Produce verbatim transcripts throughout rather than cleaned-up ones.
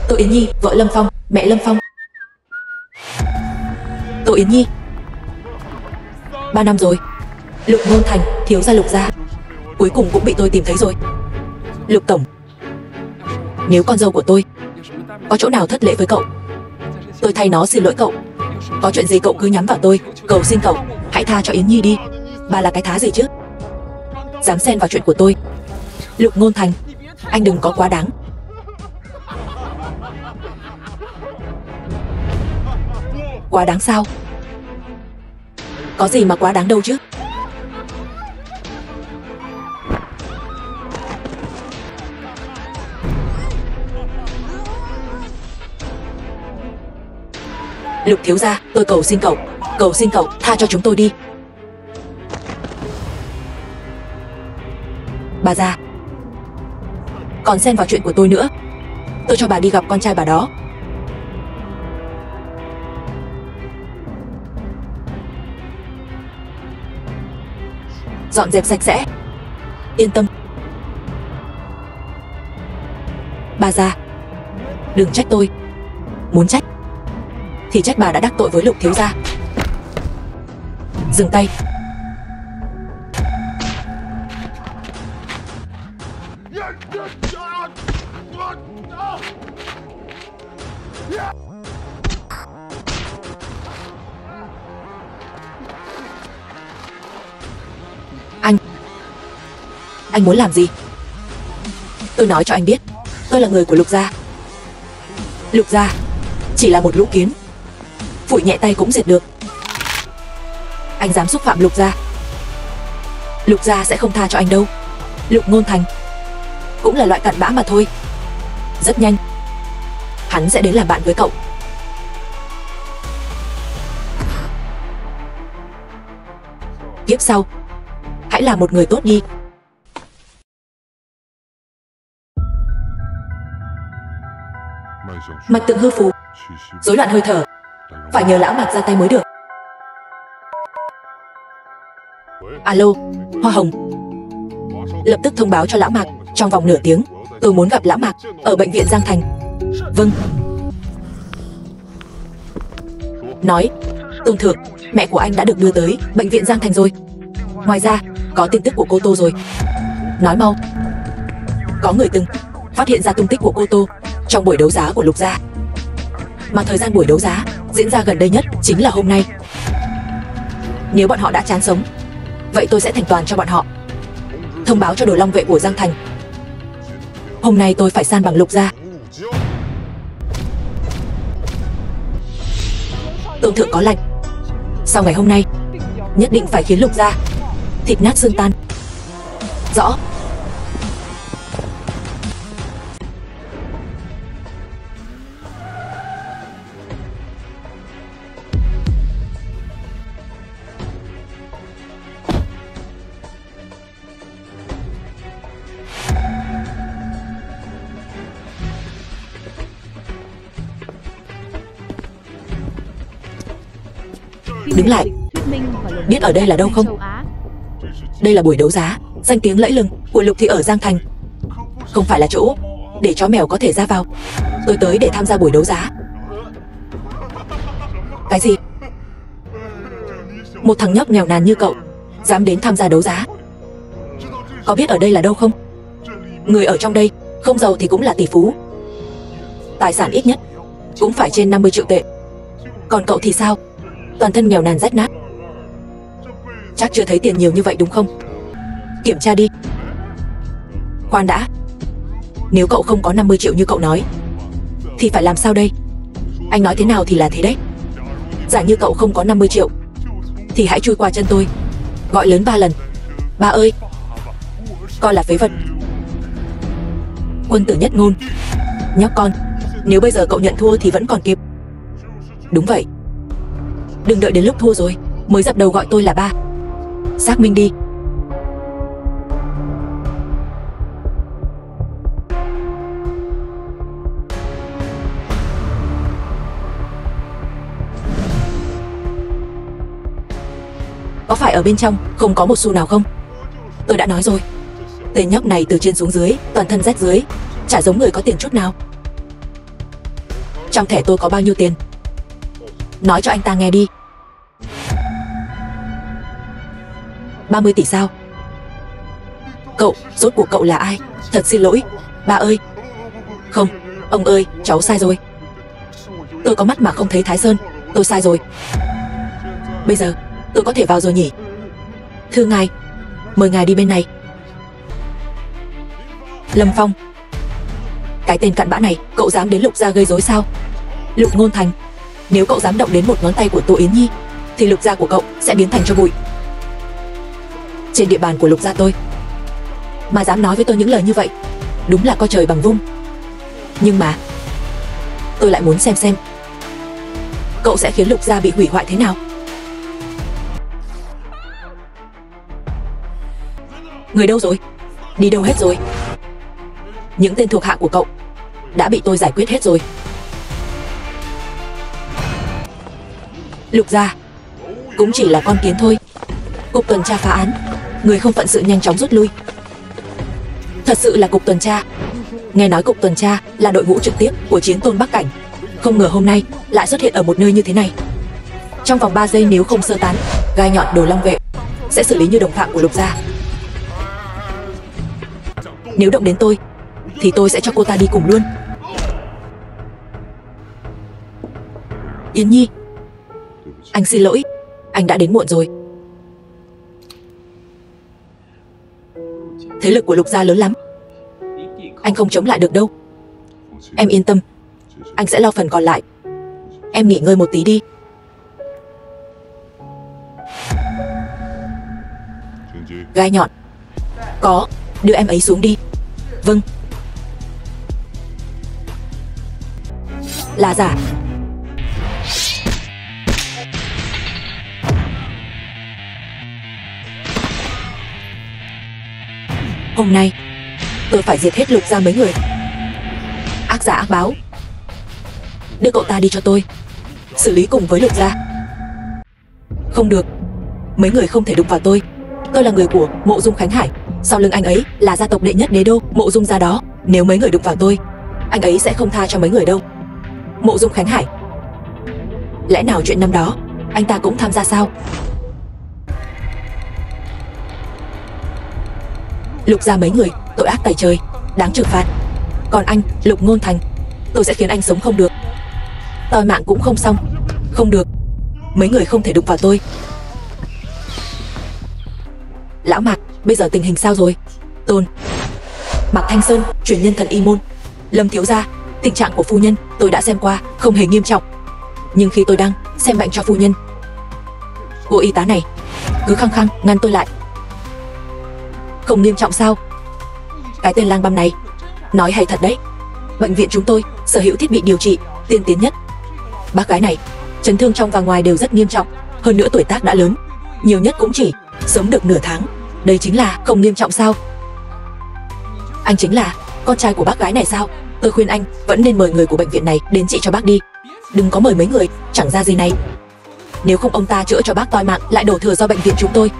Tô Yến Nhi, vợ Lâm Phong, mẹ Lâm Phong. Tô Yến Nhi. Ba năm rồi. Lục Ngôn Thành, thiếu gia Lục gia, cuối cùng cũng bị tôi tìm thấy rồi. Lục tổng, nếu con dâu của tôi có chỗ nào thất lễ với cậu, tôi thay nó xin lỗi cậu. Có chuyện gì cậu cứ nhắm vào tôi, cầu xin cậu hãy tha cho Yến Nhi đi. Bà là cái thá gì chứ, dám xen vào chuyện của tôi. Lục Ngôn Thành, anh đừng có quá đáng. Quá đáng sao? Có gì mà quá đáng đâu chứ. Lục thiếu gia, tôi cầu xin cậu, cầu xin cậu tha cho chúng tôi đi. Bà già, còn xen vào chuyện của tôi nữa. Tôi cho bà đi gặp con trai bà đó. Dọn dẹp sạch sẽ. Yên tâm. Bà già, đừng trách tôi. Muốn trách thì trách bà đã đắc tội với Lục thiếu gia. Dừng tay. Anh Anh muốn làm gì? Tôi nói cho anh biết, tôi là người của Lục gia. Lục gia chỉ là một lũ kiến, phủi nhẹ tay cũng diệt được. Anh dám xúc phạm Lục gia, Lục gia sẽ không tha cho anh đâu. Lục Ngôn Thành cũng là loại cặn bã mà thôi. Rất nhanh hắn sẽ đến làm bạn với cậu. Kiếp sau hãy là một người tốt đi. Mạch tượng hư phù, rối loạn hơi thở, phải nhờ lão Mạc ra tay mới được. Alo, Hoa Hồng, lập tức thông báo cho lão Mạc, trong vòng nửa tiếng tôi muốn gặp lão Mạc ở bệnh viện Giang Thành. Vâng. Nói, Tôn Thượng, mẹ của anh đã được đưa tới bệnh viện Giang Thành rồi. Ngoài ra có tin tức của cô Tô rồi. Nói mau. Có người từng phát hiện ra tung tích của cô Tô trong buổi đấu giá của Lục gia, mà thời gian buổi đấu giá diễn ra gần đây nhất chính là hôm nay. Nếu bọn họ đã chán sống, vậy tôi sẽ thành toàn cho bọn họ. Thông báo cho Đồ Long vệ của Giang Thành, hôm nay tôi phải san bằng Lục gia. Tôn Thượng có lệnh, sau ngày hôm nay nhất định phải khiến Lục gia thịt nát xương tan. Rõ. Đứng lại. Biết ở đây là đâu không? Đây là buổi đấu giá danh tiếng lẫy lừng của Lục thị ở Giang Thành, không phải là chỗ để chó mèo có thể ra vào. Tôi tới để tham gia buổi đấu giá. Cái gì? Một thằng nhóc nghèo nàn như cậu dám đến tham gia đấu giá? Có biết ở đây là đâu không? Người ở trong đây không giàu thì cũng là tỷ phú, tài sản ít nhất cũng phải trên năm mươi triệu tệ. Còn cậu thì sao? Toàn thân nghèo nàn rách nát. Chắc chưa thấy tiền nhiều như vậy đúng không? Kiểm tra đi. Khoan đã, nếu cậu không có năm mươi triệu như cậu nói thì phải làm sao đây? Anh nói thế nào thì là thế đấy. Giả như cậu không có năm mươi triệu thì hãy chui qua chân tôi, gọi lớn ba lần: ba ơi! Coi là phế vật. Quân tử nhất ngôn. Nhóc con, nếu bây giờ cậu nhận thua thì vẫn còn kịp. Đúng vậy, đừng đợi đến lúc thua rồi mới dập đầu gọi tôi là ba. Xác minh đi. Có phải ở bên trong không có một xu nào không? Tôi đã nói rồi, tên nhóc này từ trên xuống dưới toàn thân rách dưới, chả giống người có tiền chút nào. trong thẻ tôi có bao nhiêu tiền? Nói cho anh ta nghe đi. ba mươi tỷ sao? Cậu, rốt cuộc cậu là ai? Thật xin lỗi, ba ơi. Không, ông ơi, cháu sai rồi. Tôi có mắt mà không thấy Thái Sơn, tôi sai rồi. Bây giờ, tôi có thể vào rồi nhỉ? Thưa ngài, mời ngài đi bên này. Lâm Phong. Cái tên cặn bã này, cậu dám đến Lục gia gây rối sao? Lục Ngôn Thành, nếu cậu dám động đến một ngón tay của Tô Yến Nhi thì Lục gia của cậu sẽ biến thành tro bụi. Trên địa bàn của Lục gia tôi mà dám nói với tôi những lời như vậy, đúng là coi trời bằng vung. Nhưng mà tôi lại muốn xem xem cậu sẽ khiến Lục gia bị hủy hoại thế nào. Người đâu rồi? Đi đâu hết rồi? Những tên thuộc hạ của cậu đã bị tôi giải quyết hết rồi. Lục gia cũng chỉ là con kiến thôi. Cục tuần tra phá án, người không phận sự nhanh chóng rút lui. Thật sự là cục tuần tra. Nghe nói cục tuần tra là đội ngũ trực tiếp của Chiến Tôn Bắc Cảnh, không ngờ hôm nay lại xuất hiện ở một nơi như thế này. Trong vòng ba giây nếu không sơ tán, gai nhọn Đồ Long vệ sẽ xử lý như đồng phạm của Lục gia. Nếu động đến tôi thì tôi sẽ cho cô ta đi cùng luôn. Yến Nhi, anh xin lỗi, anh đã đến muộn rồi. Thế lực của Lục gia lớn lắm, anh không chống lại được đâu. Em yên tâm, anh sẽ lo phần còn lại. Em nghỉ ngơi một tí đi. Gai nhọn. Có, đưa em ấy xuống đi. Vâng. Là giả. Hôm nay tôi phải diệt hết Lục gia mấy người. Ác giả ác báo. Đưa cậu ta đi cho tôi, xử lý cùng với Lục gia. Không được, mấy người không thể đụng vào tôi. Tôi là người của Mộ Dung Khánh Hải, sau lưng anh ấy là gia tộc đệ nhất đế đô Mộ Dung gia đó. Nếu mấy người đụng vào tôi, anh ấy sẽ không tha cho mấy người đâu. Mộ Dung Khánh Hải, lẽ nào chuyện năm đó anh ta cũng tham gia sao? Lục gia mấy người tội ác tày trời, đáng trừng phạt. Còn anh, Lục Ngôn Thành, tôi sẽ khiến anh sống không được, toi mạng cũng không xong. Không được, mấy người không thể đụng vào tôi. Lão Mạc, bây giờ tình hình sao rồi? Tôn Mạc Thanh Sơn, truyền nhân thần y môn. Lâm thiếu gia, tình trạng của phu nhân tôi đã xem qua, không hề nghiêm trọng. Nhưng khi tôi đang xem bệnh cho phu nhân, cô y tá này cứ khăng khăng ngăn tôi lại. Không nghiêm trọng sao? Cái tên lang băm này nói hay thật đấy. Bệnh viện chúng tôi sở hữu thiết bị điều trị tiên tiến nhất. Bác gái này chấn thương trong và ngoài đều rất nghiêm trọng, hơn nữa tuổi tác đã lớn, nhiều nhất cũng chỉ sống được nửa tháng. Đây chính là không nghiêm trọng sao? Anh chính là con trai của bác gái này sao? Tôi khuyên anh vẫn nên mời người của bệnh viện này đến trị cho bác đi. Đừng có mời mấy người chẳng ra gì này. Nếu không ông ta chữa cho bác toi mạng lại đổ thừa do bệnh viện chúng tôi.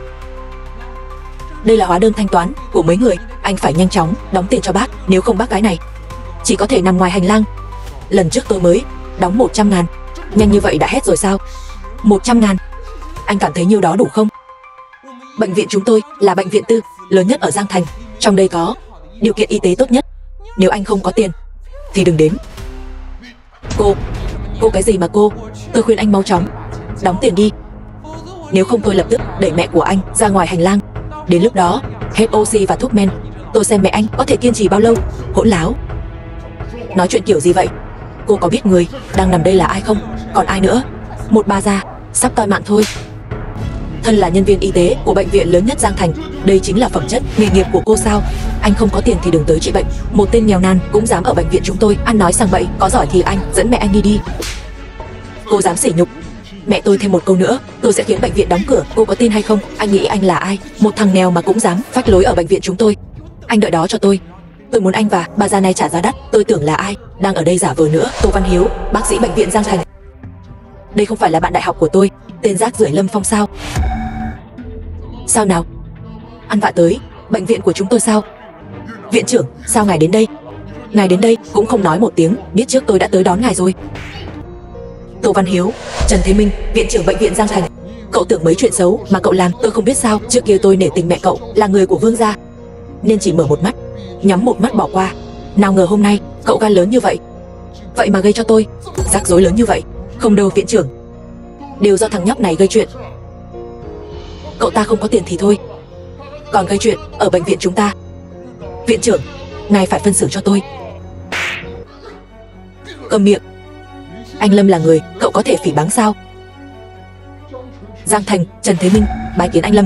Đây là hóa đơn thanh toán của mấy người, anh phải nhanh chóng đóng tiền cho bác, nếu không bác gái này chỉ có thể nằm ngoài hành lang. Lần trước tôi mới đóng một trăm ngàn, nhanh như vậy đã hết rồi sao? Một trăm ngàn, anh cảm thấy nhiêu đó đủ không? Bệnh viện chúng tôi là bệnh viện tư lớn nhất ở Giang Thành, trong đây có điều kiện y tế tốt nhất. Nếu anh không có tiền thì đừng đến. Cô, cô cái gì mà cô? Tôi khuyên anh mau chóng đóng tiền đi, nếu không tôi lập tức đẩy mẹ của anh ra ngoài hành lang. Đến lúc đó hết oxy và thuốc men, tôi xem mẹ anh có thể kiên trì bao lâu. Hỗn láo, nói chuyện kiểu gì vậy? Cô có biết người đang nằm đây là ai không? Còn ai nữa? Một bà già sắp toi mạng thôi. Thân là nhân viên y tế của bệnh viện lớn nhất Giang Thành, đây chính là phẩm chất nghề nghiệp của cô sao? Anh không có tiền thì đừng tới trị bệnh. Một tên nghèo nàn cũng dám ở bệnh viện chúng tôi ăn nói sang bậy. Có giỏi thì anh dẫn mẹ anh đi đi. Cô dám sỉ nhục mẹ tôi thêm một câu nữa, tôi sẽ khiến bệnh viện đóng cửa. Cô có tin hay không? Anh nghĩ anh là ai? Một thằng nghèo mà cũng dám phách lối ở bệnh viện chúng tôi. Anh đợi đó cho tôi. Tôi muốn anh và bà già này trả giá đắt. Tôi tưởng là ai đang ở đây giả vờ nữa? Tô Văn Hiếu, bác sĩ bệnh viện Giang Thành. Đây không phải là bạn đại học của tôi, tên rác rưởi Lâm Phong sao? Sao nào? Ăn vạ tới bệnh viện của chúng tôi sao? Viện trưởng, sao ngài đến đây? Ngài đến đây cũng không nói một tiếng, biết trước tôi đã tới đón ngài rồi. Tô Văn Hiếu, Trần Thế Minh, viện trưởng bệnh viện Giang Thành. Cậu tưởng mấy chuyện xấu mà cậu làm tôi không biết sao. Trước kia tôi nể tình mẹ cậu, là người của Vương gia, nên chỉ mở một mắt, nhắm một mắt bỏ qua. Nào ngờ hôm nay cậu gan lớn như vậy, vậy mà gây cho tôi rắc rối lớn như vậy. Không đâu viện trưởng, đều do thằng nhóc này gây chuyện. Cậu ta không có tiền thì thôi, còn gây chuyện ở bệnh viện chúng ta. Viện trưởng, ngài phải phân xử cho tôi. Câm miệng. Anh Lâm là người cậu có thể phỉ báng sao? Giang Thành, Trần Thế Minh, bái kiến anh Lâm.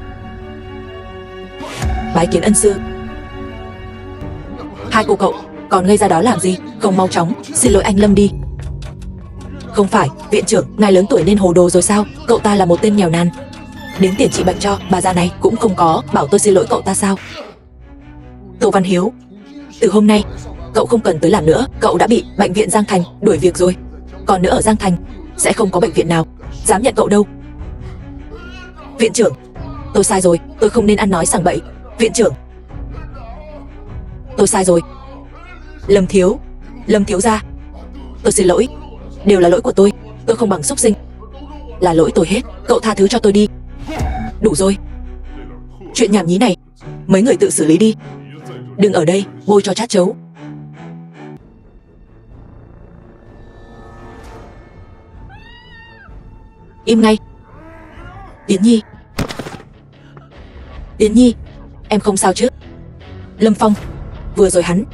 Bái kiến ân sư. Hai cô cậu còn ngây ra đó làm gì, không mau chóng xin lỗi anh Lâm đi. Không phải, viện trưởng, ngài lớn tuổi nên hồ đồ rồi sao? Cậu ta là một tên nghèo nàn, đến tiền trị bệnh cho bà già này cũng không có, bảo tôi xin lỗi cậu ta sao? Tô Văn Hiếu, từ hôm nay cậu không cần tới làm nữa. Cậu đã bị bệnh viện Giang Thành đuổi việc rồi. Còn nữa ở Giang Thành sẽ không có bệnh viện nào dám nhận cậu đâu. Viện trưởng, tôi sai rồi, tôi không nên ăn nói sằng bậy. Viện trưởng, tôi sai rồi. Lâm Thiếu, Lâm Thiếu gia, tôi xin lỗi, đều là lỗi của tôi. Tôi không bằng súc sinh, là lỗi tôi hết. Cậu tha thứ cho tôi đi. Đủ rồi, chuyện nhảm nhí này mấy người tự xử lý đi, đừng ở đây bôi cho chát chấu. Im ngay. Yến Nhi, Yến Nhi, em không sao chứ? Lâm Phong, vừa rồi hắn,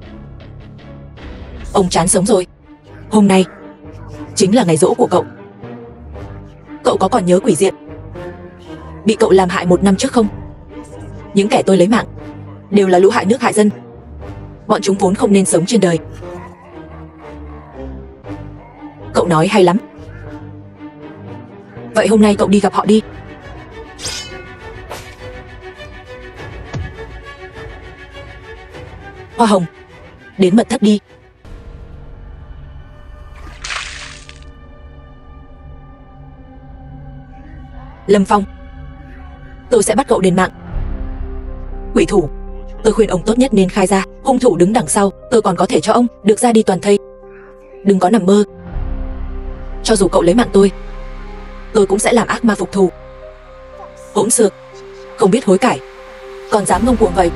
ông chán sống rồi. Hôm nay chính là ngày giỗ của cậu. Cậu có còn nhớ quỷ diện bị cậu làm hại một năm trước không? Những kẻ tôi lấy mạng đều là lũ hại nước hại dân. Bọn chúng vốn không nên sống trên đời. Cậu nói hay lắm. Vậy hôm nay cậu đi gặp họ đi. Hoa Hồng, đến mật thất đi. Lâm Phong, tôi sẽ bắt cậu đền mạng. Quỷ thủ, tôi khuyên ông tốt nhất nên khai ra hung thủ đứng đằng sau. Tôi còn có thể cho ông được ra đi toàn thây. Đừng có nằm mơ. Cho dù cậu lấy mạng tôi, tôi cũng sẽ làm ác ma phục thù. Hỗn xược, không biết hối cải, còn dám ngông cuồng vậy.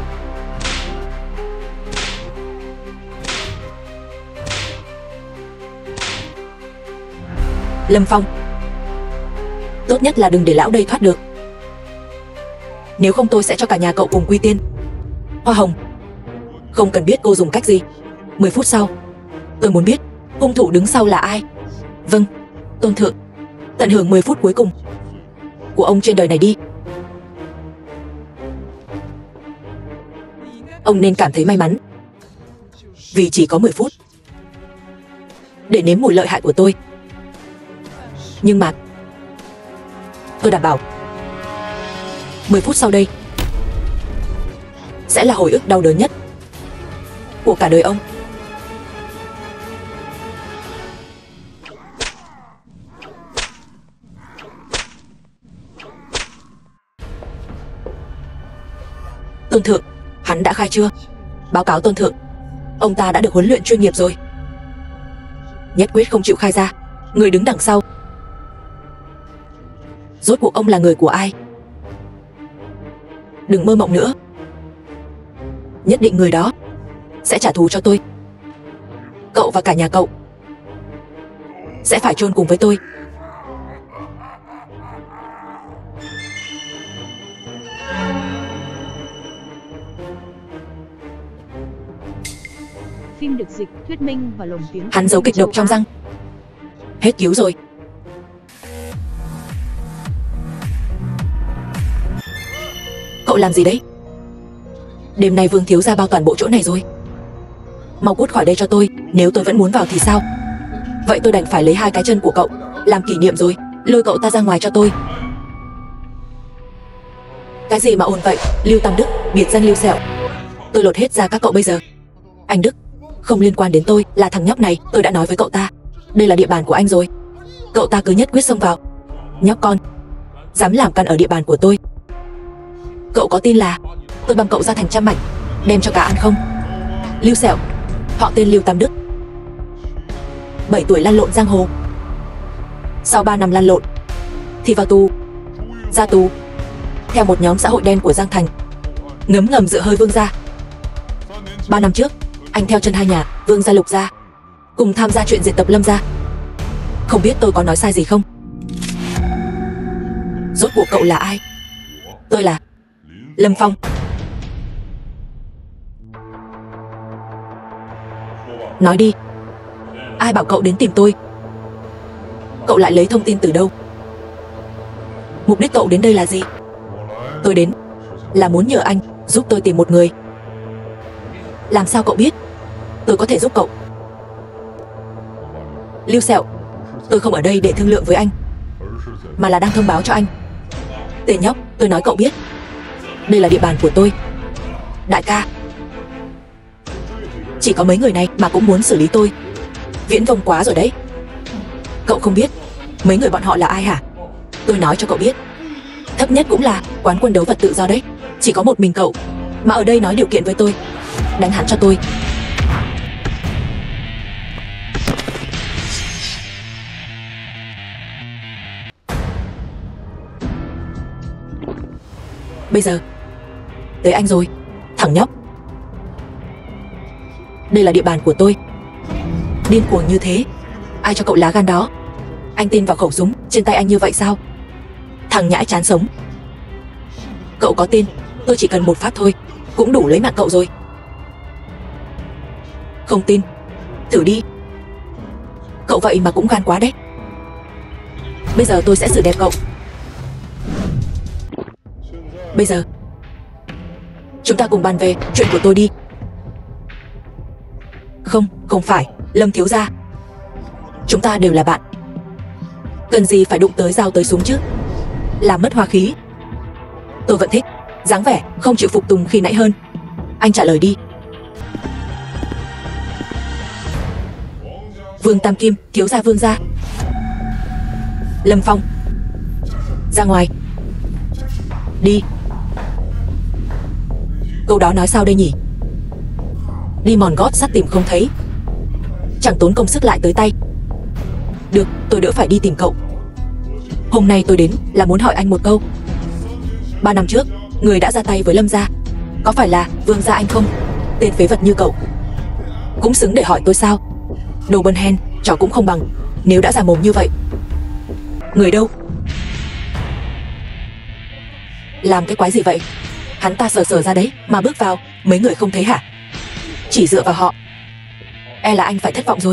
Lâm Phong, tốt nhất là đừng để lão đây thoát được, nếu không tôi sẽ cho cả nhà cậu cùng quy tiên. Hoa Hồng, không cần biết cô dùng cách gì. Mười phút sau, tôi muốn biết hung thủ đứng sau là ai. Vâng, Tôn Thượng. Tận hưởng mười phút cuối cùng của ông trên đời này đi. Ông nên cảm thấy may mắn, vì chỉ có mười phút để nếm mùi lợi hại của tôi. Nhưng mà tôi đảm bảo mười phút sau đây sẽ là hồi ức đau đớn nhất của cả đời ông. Tôn Thượng, hắn đã khai chưa? Báo cáo Tôn Thượng, ông ta đã được huấn luyện chuyên nghiệp rồi. Nhất quyết không chịu khai ra người đứng đằng sau. Rốt cuộc ông là người của ai? Đừng mơ mộng nữa. Nhất định người đó sẽ trả thù cho tôi. Cậu và cả nhà cậu sẽ phải chôn cùng với tôi. Phim được dịch, thuyết minh và lồng tiếng. Hắn giấu kịch độc trong răng. Hết cứu rồi. Cậu làm gì đấy? Đêm nay Vương thiếu gia bao toàn bộ chỗ này rồi. Mau cút khỏi đây cho tôi. Nếu tôi vẫn muốn vào thì sao? Vậy tôi đành phải lấy hai cái chân của cậu làm kỷ niệm rồi. Lôi cậu ta ra ngoài cho tôi. Cái gì mà ồn vậy? Lưu Tam Đức, biệt danh Lưu Sẹo. Tôi lột hết ra các cậu bây giờ. Anh Đức, không liên quan đến tôi. Là thằng nhóc này, tôi đã nói với cậu ta, đây là địa bàn của anh rồi. Cậu ta cứ nhất quyết xông vào. Nhóc con, dám làm căn ở địa bàn của tôi. Cậu có tin là tôi băm cậu ra thành trăm mảnh, đem cho cá ăn không? Lưu Sẹo, Họ tên Lưu Tam Đức, bảy tuổi lăn lộn giang hồ. Sau ba năm lăn lộn thì vào tù, ra tù theo một nhóm xã hội đen của Giang Thành, ngấm ngầm dựa hơi Vương gia. Ba năm trước, anh theo chân hai nhà Vương gia Lục gia cùng tham gia chuyện diệt tộc Lâm gia. Không biết tôi có nói sai gì không? Rốt cuộc cậu là ai? Tôi là Lâm Phong. Nói đi, ai bảo cậu đến tìm tôi? Cậu lại lấy thông tin từ đâu? Mục đích cậu đến đây là gì? Tôi đến là muốn nhờ anh giúp tôi tìm một người. Làm sao cậu biết tôi có thể giúp cậu? Lưu Sẹo, tôi không ở đây để thương lượng với anh, mà là đang thông báo cho anh. Tên nhóc, tôi nói cậu biết, đây là địa bàn của tôi. Đại ca, chỉ có mấy người này mà cũng muốn xử lý tôi, viễn vông quá rồi đấy. Cậu không biết mấy người bọn họ là ai hả? Tôi nói cho cậu biết, thấp nhất cũng là quán quân đấu vật tự do đấy. Chỉ có một mình cậu mà ở đây nói điều kiện với tôi. Đánh hắn cho tôi. Bây giờ tới anh rồi, thằng nhóc. Đây là địa bàn của tôi. Điên cuồng như thế, ai cho cậu lá gan đó? Anh tin vào khẩu súng trên tay anh như vậy sao? Thằng nhãi chán sống. Cậu có tin tôi chỉ cần một phát thôi cũng đủ lấy mạng cậu rồi? Không tin, thử đi. Cậu vậy mà cũng gan quá đấy. Bây giờ tôi sẽ xử đẹp cậu. Bây giờ chúng ta cùng bàn về chuyện của tôi đi. Không, không phải, Lâm thiếu gia. Chúng ta đều là bạn, cần gì phải đụng tới dao tới súng chứ? Làm mất hòa khí. Tôi vẫn thích dáng vẻ không chịu phục tùng khi nãy hơn. Anh trả lời đi. Vương Tam Kim, thiếu gia Vương gia. Lâm Phong, ra ngoài. Đi. Câu đó nói sao đây nhỉ? Đi mòn gót sắt tìm không thấy, chẳng tốn công sức lại tới tay. Được, tôi đỡ phải đi tìm cậu. Hôm nay tôi đến là muốn hỏi anh một câu. Ba năm trước, người đã ra tay với Lâm gia có phải là Vương gia anh không? Tên phế vật như cậu cũng xứng để hỏi tôi sao? Đồ bần hèn, chó cũng không bằng. Nếu đã giả mồm như vậy, người đâu? Làm cái quái gì vậy? Hắn ta sờ sờ ra đấy mà bước vào, mấy người không thấy hả? Chỉ dựa vào họ, e là anh phải thất vọng rồi.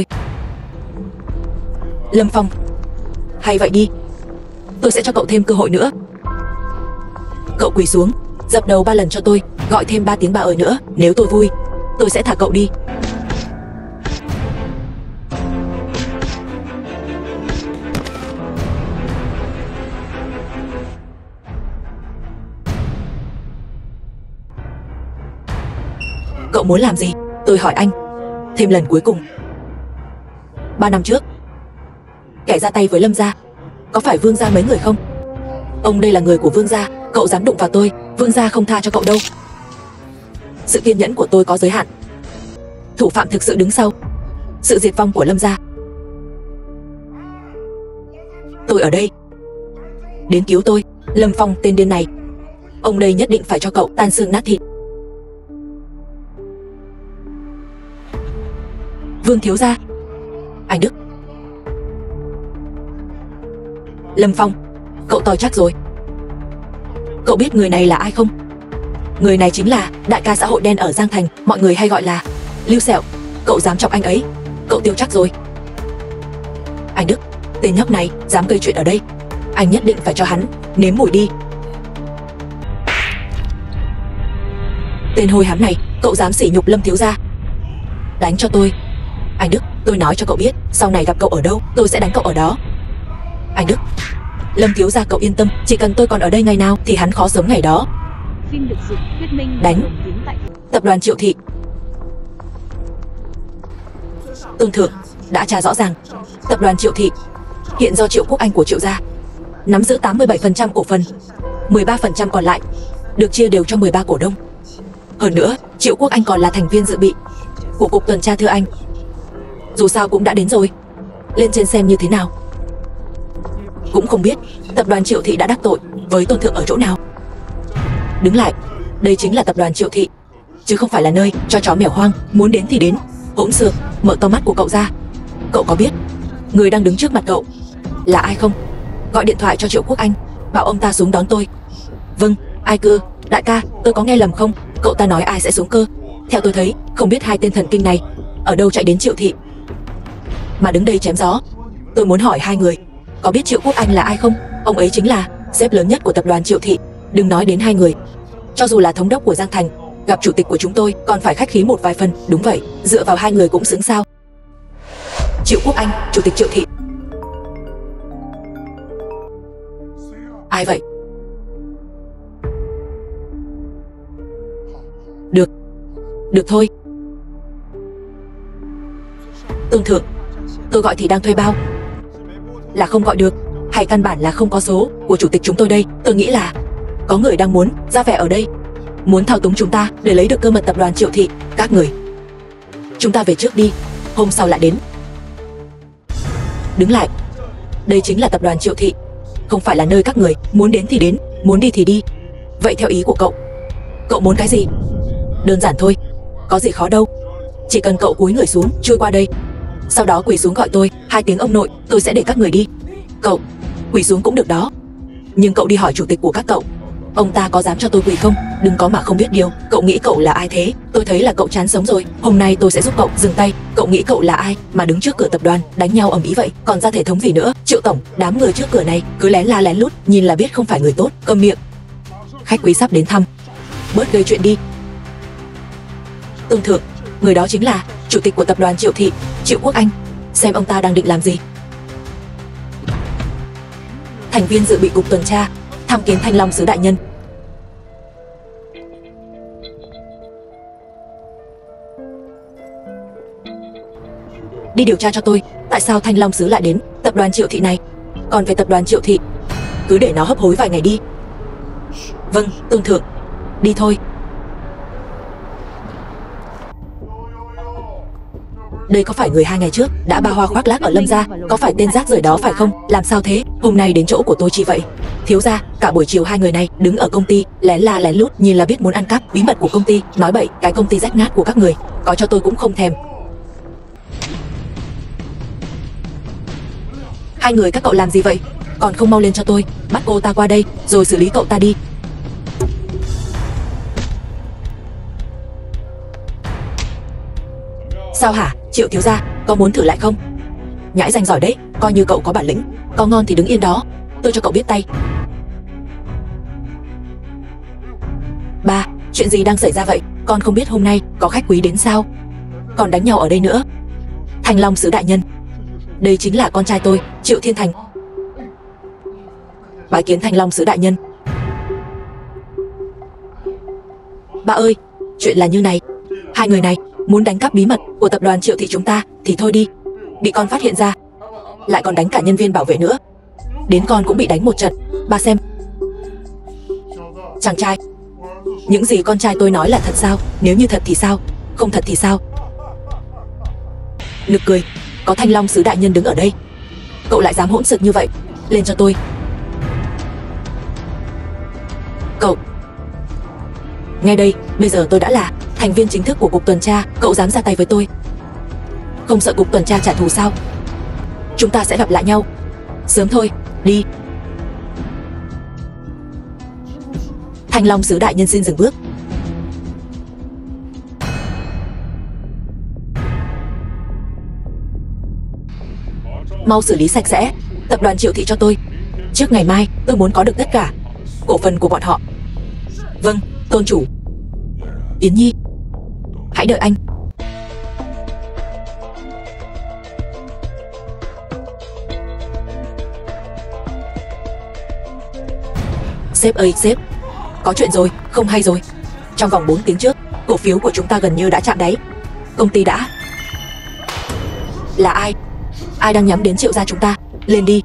Lâm Phong, hay vậy đi, tôi sẽ cho cậu thêm cơ hội nữa. Cậu quỳ xuống, dập đầu ba lần cho tôi, gọi thêm ba tiếng ba ơi nữa. Nếu tôi vui, tôi sẽ thả cậu đi. Cậu muốn làm gì? Tôi hỏi anh thêm lần cuối cùng. Ba năm trước, kẻ ra tay với Lâm gia có phải Vương gia mấy người không? Ông đây là người của Vương gia, cậu dám đụng vào tôi, Vương gia không tha cho cậu đâu. Sự kiên nhẫn của tôi có giới hạn. Thủ phạm thực sự đứng sau sự diệt vong của Lâm gia. Tôi ở đây, đến cứu tôi. Lâm Phong tên điên này, ông đây nhất định phải cho cậu tan xương nát thịt. Vương thiếu gia, anh Đức. Lâm Phong, cậu to chắc rồi. Cậu biết người này là ai không? Người này chính là đại ca xã hội đen ở Giang Thành, mọi người hay gọi là Lưu Sẹo. Cậu dám chọc anh ấy, cậu tiêu chắc rồi. Anh Đức, tên nhóc này dám gây chuyện ở đây, anh nhất định phải cho hắn nếm mùi đi. Tên hôi hám này, cậu dám sỉ nhục Lâm thiếu gia. Đánh cho tôi. Anh Đức, tôi nói cho cậu biết, sau này gặp cậu ở đâu, tôi sẽ đánh cậu ở đó. Anh Đức, Lâm thiếu gia cậu yên tâm, chỉ cần tôi còn ở đây ngày nào thì hắn khó sống ngày đó. Phim được dịch, thuyết minh, đánh. tại... Tập đoàn Triệu Thị. Tương thưởng đã trả rõ ràng. Tập đoàn Triệu Thị hiện do Triệu Quốc Anh của Triệu gia nắm giữ tám mươi bảy phần trăm cổ phần, mười ba phần trăm còn lại được chia đều cho mười ba cổ đông. Hơn nữa, Triệu Quốc Anh còn là thành viên dự bị của cục tuần tra thưa anh. Dù sao cũng đã đến rồi, lên trên xem như thế nào. Cũng không biết tập đoàn Triệu Thị đã đắc tội với Tôn Thượng ở chỗ nào. Đứng lại, đây chính là tập đoàn Triệu Thị, chứ không phải là nơi cho chó mèo hoang muốn đến thì đến. Hỗn xược, mở to mắt của cậu ra. Cậu có biết người đang đứng trước mặt cậu là ai không? Gọi điện thoại cho Triệu Quốc Anh, bảo ông ta xuống đón tôi. Vâng, ai cơ? Đại ca, tôi có nghe lầm không? Cậu ta nói ai sẽ xuống cơ? Theo tôi thấy, không biết hai tên thần kinh này ở đâu chạy đến Triệu Thị mà đứng đây chém gió. Tôi muốn hỏi hai người có biết Triệu Quốc Anh là ai không? Ông ấy chính là sếp lớn nhất của tập đoàn Triệu Thị. Đừng nói đến hai người, cho dù là thống đốc của Giang Thành gặp chủ tịch của chúng tôi còn phải khách khí một vài phần. Đúng vậy, dựa vào hai người cũng xứng sao? Triệu Quốc Anh, chủ tịch Triệu Thị. Ai vậy? Được, được thôi. Tôn Thượng, tôi gọi thì đang thuê bao, là không gọi được, hay căn bản là không có số của chủ tịch chúng tôi đây. Tôi nghĩ là có người đang muốn ra vẻ ở đây, muốn thao túng chúng ta để lấy được cơ mật tập đoàn Triệu Thị. Các người, chúng ta về trước đi, hôm sau lại đến. Đứng lại, đây chính là tập đoàn Triệu Thị, không phải là nơi các người muốn đến thì đến, muốn đi thì đi. Vậy theo ý của cậu, cậu muốn cái gì? Đơn giản thôi, có gì khó đâu. Chỉ cần cậu cúi người xuống chui qua đây, sau đó quỳ xuống gọi tôi hai tiếng ông nội, tôi sẽ để các người đi. Cậu quỳ xuống cũng được đó, nhưng cậu đi hỏi chủ tịch của các cậu, ông ta có dám cho tôi quỳ không? Đừng có mà không biết điều. Cậu nghĩ cậu là ai thế? Tôi thấy là cậu chán sống rồi. Hôm nay tôi sẽ giúp cậu dừng tay. Cậu nghĩ cậu là ai mà đứng trước cửa tập đoàn đánh nhau ầm ĩ vậy? Còn ra thể thống gì nữa? Triệu tổng, đám người trước cửa này cứ lén la lén lút, nhìn là biết không phải người tốt. Câm miệng, khách quý sắp đến thăm, bớt gây chuyện đi. Tôn Thượng, người đó chính là chủ tịch của tập đoàn Triệu Thị, Triệu Quốc Anh. Xem ông ta đang định làm gì. Thành viên dự bị cục tuần tra tham kiến Thanh Long sứ đại nhân. Đi điều tra cho tôi tại sao Thanh Long sứ lại đến tập đoàn Triệu Thị này. Còn về tập đoàn Triệu Thị, cứ để nó hấp hối vài ngày đi. Vâng, Tôn Thượng. Đi thôi. Đây có phải người hai ngày trước đã ba hoa khoác lác ở Lâm gia? Có phải tên rác rưởi đó phải không? Làm sao thế? Hôm nay đến chỗ của tôi chi vậy? Thiếu gia, cả buổi chiều hai người này đứng ở công ty lén la lén lút, nhìn là biết muốn ăn cắp bí mật của công ty. Nói bậy, cái công ty rách nát của các người có cho tôi cũng không thèm. Hai người các cậu làm gì vậy? Còn không mau lên cho tôi, bắt cô ta qua đây rồi xử lý cậu ta đi. Sao hả, Triệu thiếu gia, có muốn thử lại không? Nhãi danh giỏi đấy, coi như cậu có bản lĩnh. Có ngon thì đứng yên đó, tôi cho cậu biết tay. Ba, chuyện gì đang xảy ra vậy? Con không biết hôm nay có khách quý đến sao? Còn đánh nhau ở đây nữa. Thanh Long sứ đại nhân, đây chính là con trai tôi, Triệu Thiên Thành. Bái kiến Thanh Long sứ đại nhân. Ba ơi, chuyện là như này, hai người này muốn đánh cắp bí mật của tập đoàn Triệu Thị chúng ta thì thôi đi, bị con phát hiện ra, lại còn đánh cả nhân viên bảo vệ nữa. Đến con cũng bị đánh một trận. Ba xem. Chàng trai, những gì con trai tôi nói là thật sao? Nếu như thật thì sao? Không thật thì sao? Nực cười, có Thanh Long sứ đại nhân đứng ở đây, cậu lại dám hỗn xược như vậy. Lên cho tôi. Cậu, nghe đây, bây giờ tôi đã là thành viên chính thức của cục tuần tra, cậu dám ra tay với tôi? Không sợ cục tuần tra trả thù sao? Chúng ta sẽ gặp lại nhau sớm thôi, đi. Thanh Long sứ đại nhân xin dừng bước. Mau xử lý sạch sẽ tập đoàn Triệu Thị cho tôi. Trước ngày mai tôi muốn có được tất cả cổ phần của bọn họ. Vâng, tôn chủ. Yến Nhi, hãy đợi anh. Sếp ơi sếp, có chuyện rồi, không hay rồi. Trong vòng bốn tiếng trước, cổ phiếu của chúng ta gần như đã chạm đáy. Công ty đã... Là ai? Ai đang nhắm đến Triệu gia chúng ta? Lên đi.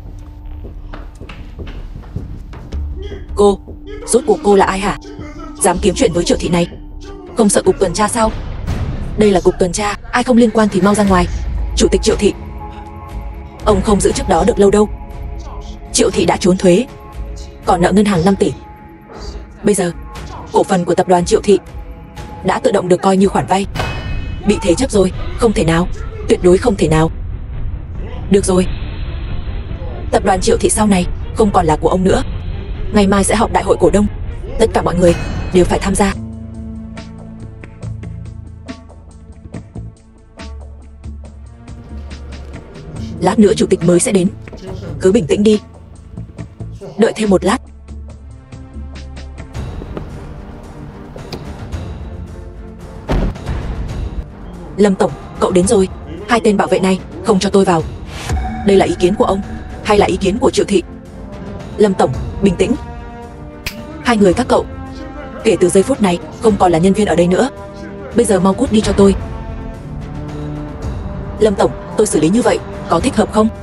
Cô, rốt cuộc cô là ai hả? Dám kiếm chuyện với Triệu Thị này? Không sợ cục tuần tra sao? Đây là cục tuần tra, ai không liên quan thì mau ra ngoài. Chủ tịch Triệu Thị, ông không giữ chức đó được lâu đâu. Triệu Thị đã trốn thuế, còn nợ ngân hàng năm tỷ. Bây giờ cổ phần của tập đoàn Triệu Thị đã tự động được coi như khoản vay, bị thế chấp rồi. Không thể nào, tuyệt đối không thể nào. Được rồi, tập đoàn Triệu Thị sau này không còn là của ông nữa. Ngày mai sẽ họp đại hội cổ đông, tất cả mọi người đều phải tham gia. Lát nữa chủ tịch mới sẽ đến, cứ bình tĩnh đi. Đợi thêm một lát. Lâm tổng, cậu đến rồi. Hai tên bảo vệ này không cho tôi vào. Đây là ý kiến của ông hay là ý kiến của Triệu Thị? Lâm tổng, bình tĩnh. Hai người các cậu kể từ giây phút này không còn là nhân viên ở đây nữa. Bây giờ mau cút đi cho tôi. Lâm tổng, tôi xử lý như vậy có thích hợp không?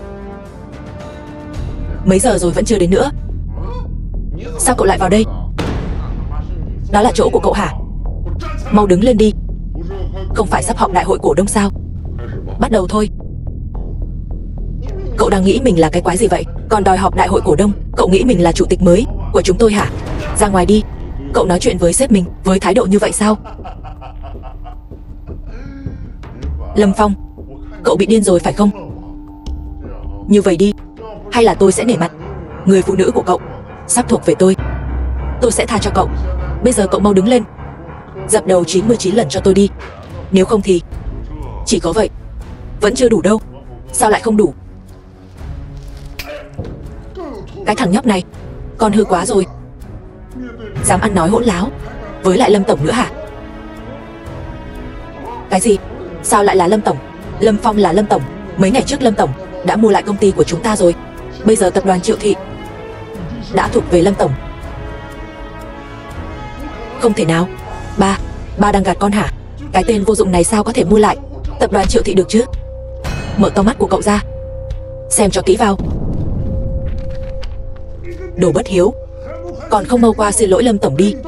Mấy giờ rồi vẫn chưa đến nữa? Sao cậu lại vào đây? Đó là chỗ của cậu hả? Mau đứng lên đi. Không phải sắp họp đại hội cổ đông sao? Bắt đầu thôi. Cậu đang nghĩ mình là cái quái gì vậy? Còn đòi họp đại hội cổ đông? Cậu nghĩ mình là chủ tịch mới của chúng tôi hả? Ra ngoài đi. Cậu nói chuyện với sếp mình với thái độ như vậy sao? Lâm Phong, cậu bị điên rồi phải không? Như vậy đi, hay là tôi sẽ nể mặt. Người phụ nữ của cậu sắp thuộc về tôi. Tôi sẽ tha cho cậu. Bây giờ cậu mau đứng lên, dập đầu chín mươi chín lần cho tôi đi. Nếu không thì chỉ có vậy. Vẫn chưa đủ đâu. Sao lại không đủ? Cái thằng nhóc này con hư quá rồi. Dám ăn nói hỗn láo với lại Lâm tổng nữa hả? Cái gì? Sao lại là Lâm tổng? Lâm Phong là Lâm tổng. Mấy ngày trước Lâm tổng đã mua lại công ty của chúng ta rồi. Bây giờ tập đoàn Triệu Thị đã thuộc về Lâm tổng. Không thể nào. Ba, ba đang gạt con hả? Cái tên vô dụng này sao có thể mua lại tập đoàn Triệu Thị được chứ? Mở to mắt của cậu ra, xem cho kỹ vào. Đồ bất hiếu, còn không mau qua xin lỗi Lâm tổng đi.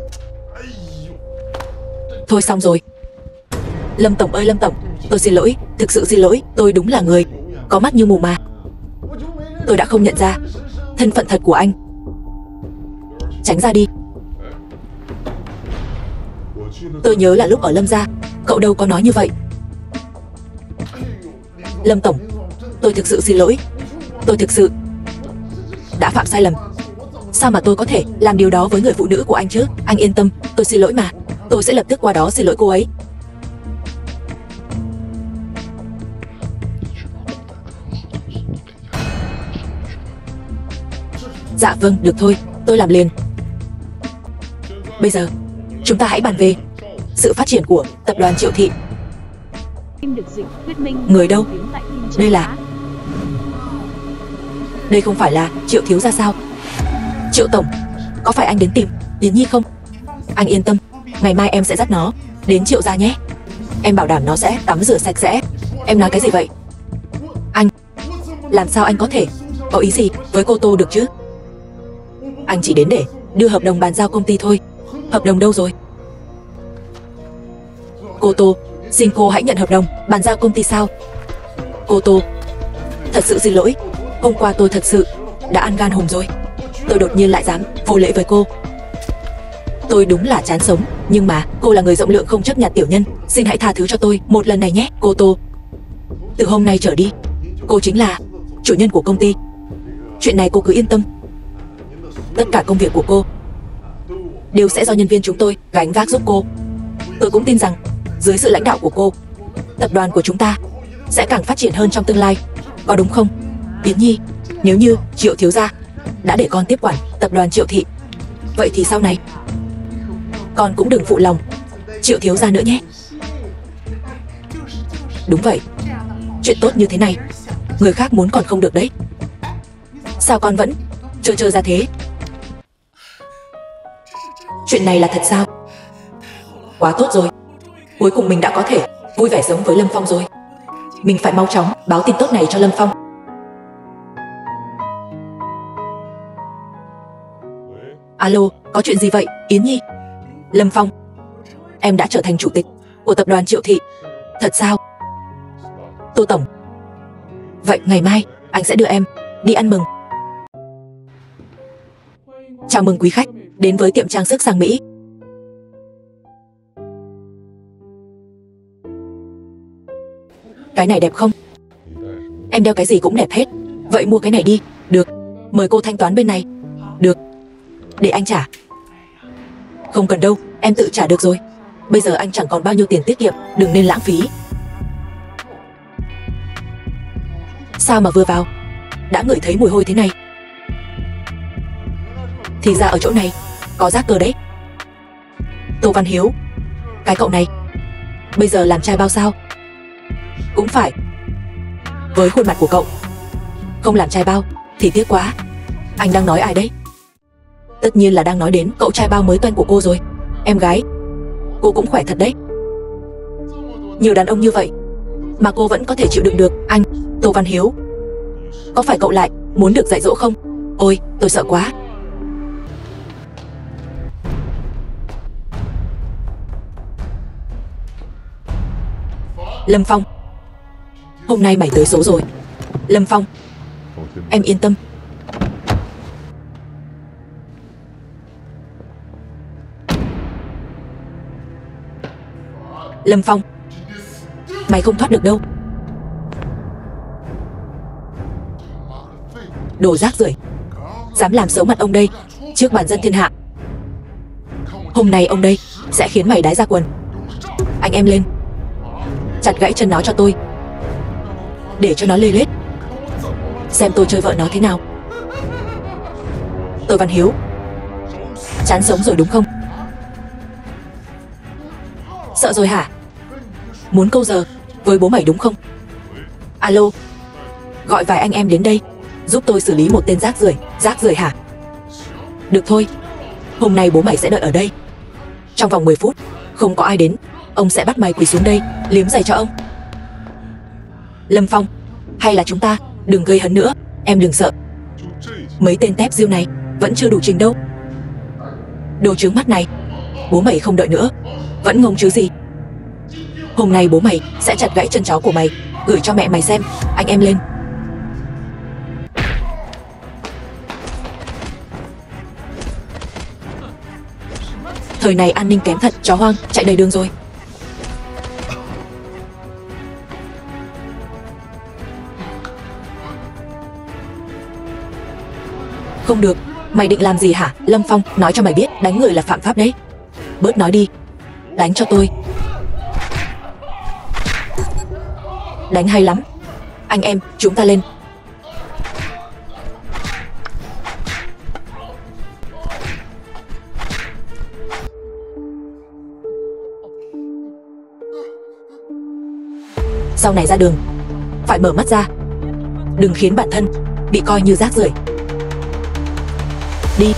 Thôi xong rồi. Lâm tổng ơi Lâm tổng, tôi xin lỗi, thực sự xin lỗi. Tôi đúng là người có mắt như mù mà. Tôi đã không nhận ra thân phận thật của anh. Tránh ra đi. Tôi nhớ là lúc ở Lâm gia, cậu đâu có nói như vậy. Lâm tổng, tôi thực sự xin lỗi. Tôi thực sự đã phạm sai lầm. Sao mà tôi có thể làm điều đó với người phụ nữ của anh chứ? Anh yên tâm, tôi xin lỗi mà. Tôi sẽ lập tức qua đó xin lỗi cô ấy. Dạ vâng, được thôi, tôi làm liền. Bây giờ chúng ta hãy bàn về sự phát triển của tập đoàn Triệu Thị. Người đâu? Đây là... Đây không phải là Triệu thiếu gia sao? Triệu tổng, có phải anh đến tìm Yến Nhi không? Anh yên tâm, ngày mai em sẽ dắt nó đến Triệu gia nhé. Em bảo đảm nó sẽ tắm rửa sạch sẽ. Em nói cái gì vậy? Anh, làm sao anh có thể có ý gì với cô Tô được chứ? Anh chỉ đến để đưa hợp đồng bàn giao công ty thôi. Hợp đồng đâu rồi? Cô Tô, xin cô hãy nhận hợp đồng bàn giao công ty sao? Cô Tô, thật sự xin lỗi. Hôm qua tôi thật sự đã ăn gan hùm rồi. Tôi đột nhiên lại dám vô lễ với cô. Tôi đúng là chán sống. Nhưng mà cô là người rộng lượng không chấp nhặt tiểu nhân. Xin hãy tha thứ cho tôi một lần này nhé. Cô Tô, từ hôm nay trở đi, cô chính là chủ nhân của công ty. Chuyện này cô cứ yên tâm. Tất cả công việc của cô đều sẽ do nhân viên chúng tôi gánh vác giúp cô. Tôi cũng tin rằng dưới sự lãnh đạo của cô, tập đoàn của chúng ta sẽ càng phát triển hơn trong tương lai. Có đúng không, Yến Nhi? Nếu như Triệu thiếu gia đã để con tiếp quản tập đoàn Triệu Thị, vậy thì sau này con cũng đừng phụ lòng Triệu thiếu gia nữa nhé. Đúng vậy, chuyện tốt như thế này người khác muốn còn không được đấy. Sao con vẫn trơ trơ ra thế? Chuyện này là thật sao? Quá tốt rồi, cuối cùng mình đã có thể vui vẻ sống với Lâm Phong rồi. Mình phải mau chóng báo tin tốt này cho Lâm Phong. Alo, có chuyện gì vậy, Yến Nhi? Lâm Phong, em đã trở thành chủ tịch của tập đoàn Triệu Thị. Thật sao? Tô Tổng. Vậy ngày mai anh sẽ đưa em đi ăn mừng. Chào mừng quý khách đến với tiệm trang sức sang Mỹ. Cái này đẹp không? Em đeo cái gì cũng đẹp hết. Vậy mua cái này đi. Được. Mời cô thanh toán bên này. Được. Để anh trả. Không cần đâu, em tự trả được rồi. Bây giờ anh chẳng còn bao nhiêu tiền tiết kiệm, đừng nên lãng phí. Sao mà vừa vào đã ngửi thấy mùi hôi thế này? Thì ra ở chỗ này có rác cơ đấy. Tô Văn Hiếu, cái cậu này bây giờ làm trai bao sao? Cũng phải. Với khuôn mặt của cậu, không làm trai bao thì tiếc quá. Anh đang nói ai đấy? Tất nhiên là đang nói đến cậu trai bao mới toanh của cô rồi. Em gái, cô cũng khỏe thật đấy. Nhiều đàn ông như vậy mà cô vẫn có thể chịu đựng được. Anh, Tô Văn Hiếu, có phải cậu lại muốn được dạy dỗ không? Ôi, tôi sợ quá. Lâm Phong, hôm nay mày tới số rồi. Lâm Phong, em yên tâm. Lâm Phong, mày không thoát được đâu. Đồ rác rưởi, dám làm xấu mặt ông đây trước bản dân thiên hạ. Hôm nay ông đây sẽ khiến mày đái ra quần. Anh em lên, chặt gãy chân nó cho tôi, để cho nó lê lết, xem tôi chơi vợ nó thế nào. Tô Văn Hiếu, chán sống rồi đúng không? Sợ rồi hả? Muốn câu giờ với bố mày đúng không? Alo, gọi vài anh em đến đây giúp tôi xử lý một tên rác rưởi. Rác rưởi hả? Được thôi, hôm nay bố mày sẽ đợi ở đây. Trong vòng mười phút không có ai đến, ông sẽ bắt mày quỳ xuống đây liếm giày cho ông. Lâm Phong, hay là chúng ta đừng gây hấn nữa. Em đừng sợ, mấy tên tép diêu này vẫn chưa đủ trình đâu. Đồ trướng mắt này, bố mày không đợi nữa vẫn ngông chứ gì. Hôm nay bố mày sẽ chặt gãy chân chó của mày, gửi cho mẹ mày xem. Anh em lên. Thời này an ninh kém thật, chó hoang chạy đầy đường rồi. Không được, mày định làm gì hả? Lâm Phong, nói cho mày biết đánh người là phạm pháp đấy. Bớt nói đi, đánh cho tôi. Đánh hay lắm. Anh em, chúng ta lên. Sau này ra đường phải mở mắt ra, đừng khiến bản thân bị coi như rác rưởi. Đi.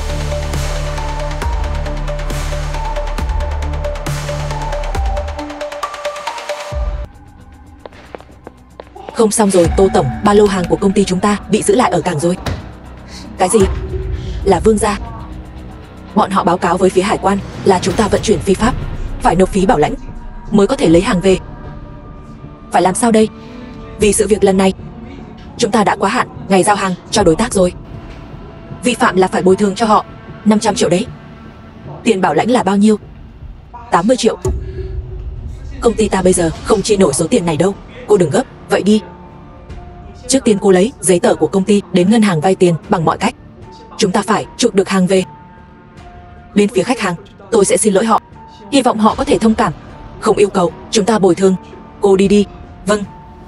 Không xong rồi Tô Tổng, ba lô hàng của công ty chúng ta bị giữ lại ở cảng rồi. Cái gì? Là Vương gia. Bọn họ báo cáo với phía hải quan là chúng ta vận chuyển phi pháp, phải nộp phí bảo lãnh mới có thể lấy hàng về. Phải làm sao đây? Vì sự việc lần này chúng ta đã quá hạn ngày giao hàng cho đối tác rồi. Vi phạm là phải bồi thường cho họ năm trăm triệu đấy. Tiền bảo lãnh là bao nhiêu? tám mươi triệu. Công ty ta bây giờ không chi nổi số tiền này đâu. Cô đừng gấp, vậy đi. Trước tiên cô lấy giấy tờ của công ty đến ngân hàng vay tiền bằng mọi cách. Chúng ta phải chuộc được hàng về. Bên phía khách hàng, tôi sẽ xin lỗi họ. Hy vọng họ có thể thông cảm, không yêu cầu chúng ta bồi thường. Cô đi đi. Vâng.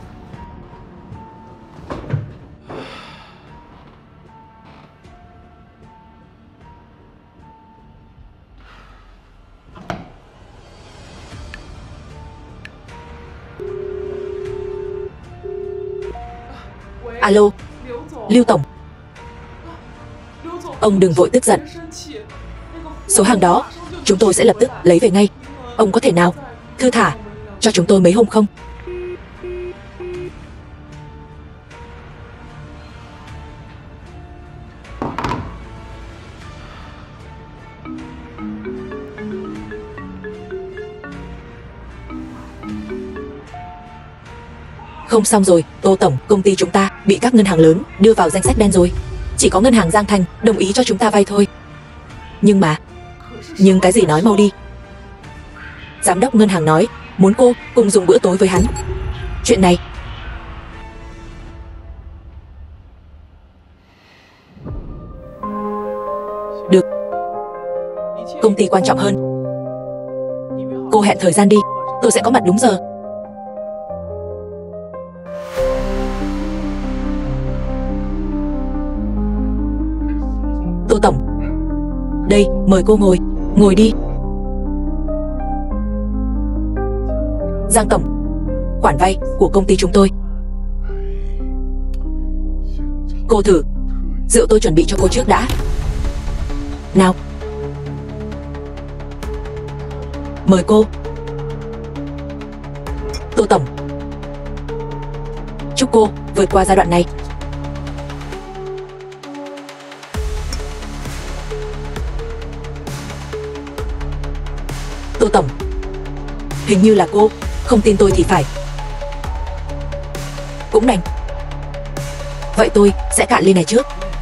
Alo, Lưu Tổng. Ông đừng vội tức giận. Số hàng đó chúng tôi sẽ lập tức lấy về ngay. Ông có thể nào thư thả cho chúng tôi mấy hôm không? Không xong rồi, Tô Tổng, công ty chúng ta bị các ngân hàng lớn đưa vào danh sách đen rồi. Chỉ có ngân hàng Giang Thành đồng ý cho chúng ta vay thôi. Nhưng mà... Nhưng cái gì nói mau đi. Giám đốc ngân hàng nói muốn cô cùng dùng bữa tối với hắn. Chuyện này... Được. Công ty quan trọng hơn. Cô hẹn thời gian đi, tôi sẽ có mặt đúng giờ. Tô Tổng, đây, mời cô ngồi. Ngồi đi. Giang Tổng, khoản vay của công ty chúng tôi. Cô thử. Rượu tôi chuẩn bị cho cô trước đã. Nào. Mời cô. Tô Tổng, chúc cô vượt qua giai đoạn này. Tô Tổng, hình như là cô không tin tôi thì phải. Cũng đành. Vậy tôi sẽ cạn ly này trước.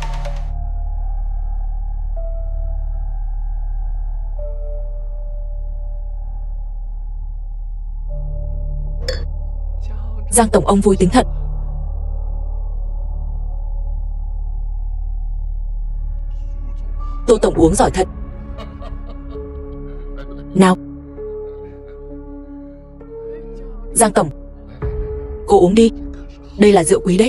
Giang Tổng, ông vui tính thật. Tô Tổng uống giỏi thật. Nào. Giang Tổng, cô uống đi. Đây là rượu quý đấy.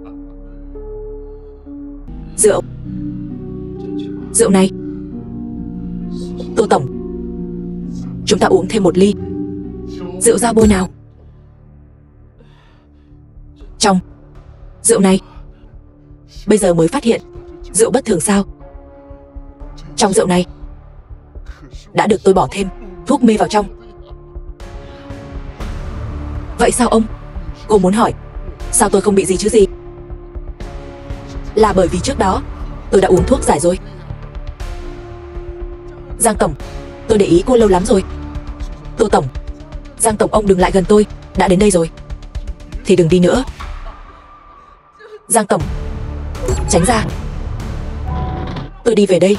Rượu. Rượu này. Tô Tổng, chúng ta uống thêm một ly. Rượu da bôi nào. Trong rượu này. Bây giờ mới phát hiện rượu bất thường sao. Trong rượu này đã được tôi bỏ thêm thuốc mê vào trong. Vậy sao ông? Cô muốn hỏi sao tôi không bị gì chứ gì? Là bởi vì trước đó tôi đã uống thuốc giải rồi. Giang Tổng, tôi để ý cô lâu lắm rồi. Tô Tổng, Giang Tổng ông đừng lại gần tôi. Đã đến đây rồi thì đừng đi nữa. Giang Tổng, tránh ra. Tôi đi về đây.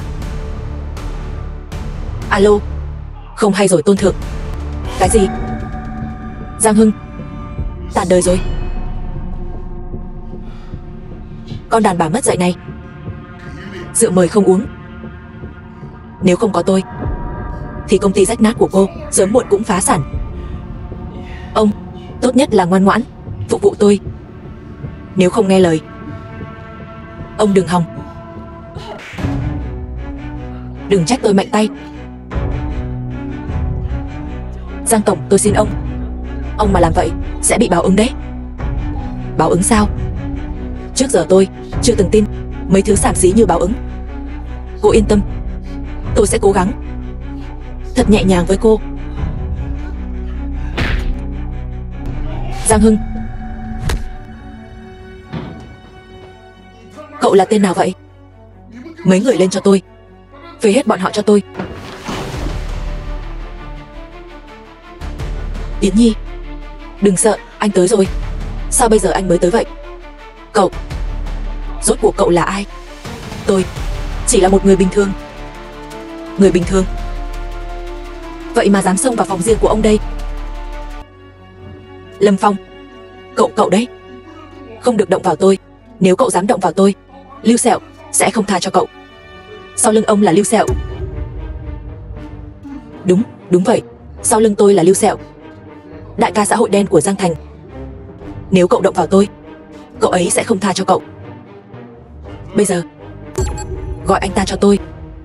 Alo. Không hay rồi Tôn Thượng. Cái gì? Giang Hưng tàn đời rồi. Con đàn bà mất dạy này. Rượu mời không uống. Nếu không có tôi thì công ty rách nát của cô sớm muộn cũng phá sản. Ông tốt nhất là ngoan ngoãn phục vụ tôi. Nếu không nghe lời, ông đừng hòng. Đừng trách tôi mạnh tay. Giang Tổng, tôi xin ông. Ông mà làm vậy sẽ bị báo ứng đấy. Báo ứng sao? Trước giờ tôi chưa từng tin mấy thứ xàm xí như báo ứng. Cô yên tâm, tôi sẽ cố gắng thật nhẹ nhàng với cô. Giang Hưng, cậu là tên nào vậy? Mấy người lên cho tôi, phế hết bọn họ cho tôi. Yến Nhi, đừng sợ, anh tới rồi. Sao bây giờ anh mới tới vậy? Cậu, rốt cuộc cậu là ai? Tôi chỉ là một người bình thường. Người bình thường? Vậy mà dám xông vào phòng riêng của ông đây. Lâm Phong, cậu cậu đấy. Không được động vào tôi. Nếu cậu dám động vào tôi, Lưu Sẹo sẽ không tha cho cậu. Sau lưng ông là Lưu Sẹo. Đúng, đúng vậy. Sau lưng tôi là Lưu Sẹo, đại ca xã hội đen của Giang Thành. Nếu cậu động vào tôi, cậu ấy sẽ không tha cho cậu. Bây giờ gọi anh ta cho tôi.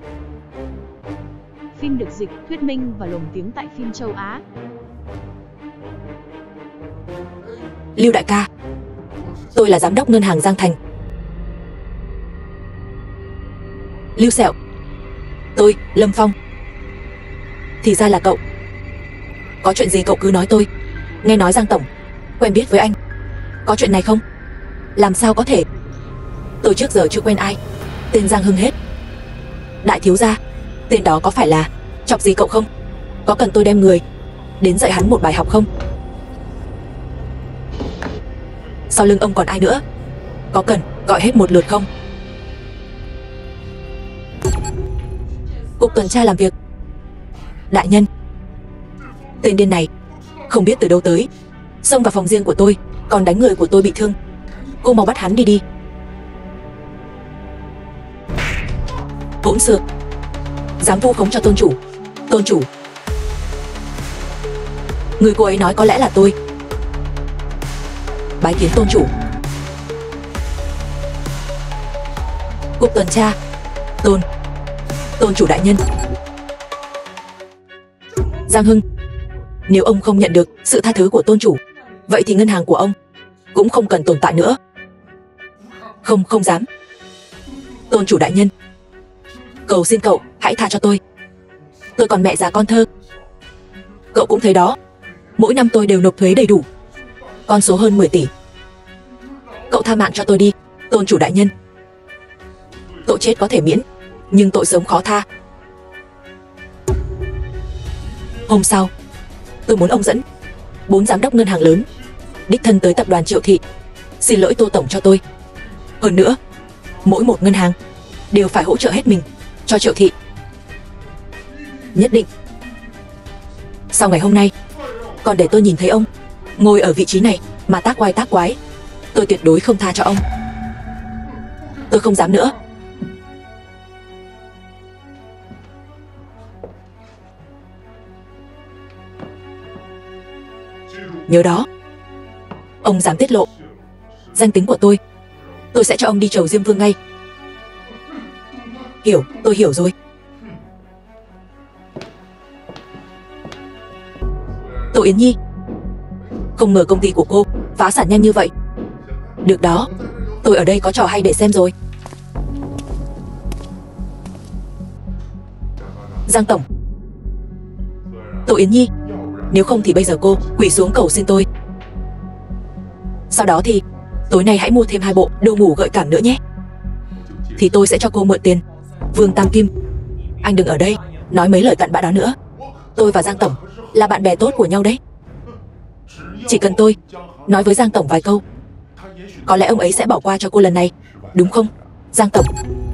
Phim được dịch, thuyết minh và lồng tiếng tại phim châu Á. Lưu đại ca, tôi là giám đốc ngân hàng Giang Thành. Lưu Sẹo, tôi Lâm Phong. Thì ra là cậu. Có chuyện gì cậu cứ nói tôi. Nghe nói Giang Tổng quen biết với anh. Có chuyện này không? Làm sao có thể? Tôi trước giờ chưa quen ai tên Giang Hưng hết. Đại thiếu gia, tên đó có phải là chọc gì cậu không? Có cần tôi đem người đến dạy hắn một bài học không? Sau lưng ông còn ai nữa? Có cần gọi hết một lượt không? Cục tuần tra làm việc. Đại nhân, tên điên này không biết từ đâu tới, xông vào phòng riêng của tôi, còn đánh người của tôi bị thương. Cô mau bắt hắn đi đi. Hỗn xược, dám vu khống cho tôn chủ. Tôn chủ, người cô ấy nói có lẽ là tôi. Bái kiến tôn chủ. Cục tuần tra. Tôn Tôn chủ đại nhân. Giang Hưng, nếu ông không nhận được sự tha thứ của tôn chủ, vậy thì ngân hàng của ông cũng không cần tồn tại nữa. Không, không dám. Tôn chủ đại nhân, cầu xin cậu hãy tha cho tôi. Tôi còn mẹ già con thơ. Cậu cũng thấy đó, mỗi năm tôi đều nộp thuế đầy đủ, con số hơn mười tỷ. Cậu tha mạng cho tôi đi, tôn chủ đại nhân. Tội chết có thể miễn, nhưng tội sống khó tha. Hôm sau, tôi muốn ông dẫn bốn giám đốc ngân hàng lớn đích thân tới tập đoàn Triệu Thị xin lỗi Tô tổng cho tôi. Hơn nữa, mỗi một ngân hàng đều phải hỗ trợ hết mình cho Triệu Thị. Nhất định. Sau ngày hôm nay, còn để tôi nhìn thấy ông ngồi ở vị trí này mà tác oai tác quái, tôi tuyệt đối không tha cho ông. Tôi không dám nữa. Nhớ đó, ông dám tiết lộ danh tính của tôi, tôi sẽ cho ông đi chầu Diêm Vương ngay. Hiểu, tôi hiểu rồi. Tô Yến Nhi, không ngờ công ty của cô phá sản nhanh như vậy. Được đó, tôi ở đây có trò hay để xem rồi. Giang tổng. Tô Yến Nhi, nếu không thì bây giờ cô quỳ xuống cầu xin tôi. Sau đó thì tối nay hãy mua thêm hai bộ đồ ngủ gợi cảm nữa nhé. Thì tôi sẽ cho cô mượn tiền. Vương Tam Kim, anh đừng ở đây nói mấy lời cặn bã đó nữa. Tôi và Giang tổng là bạn bè tốt của nhau đấy. Chỉ cần tôi nói với Giang tổng vài câu, có lẽ ông ấy sẽ bỏ qua cho cô lần này, đúng không, Giang tổng?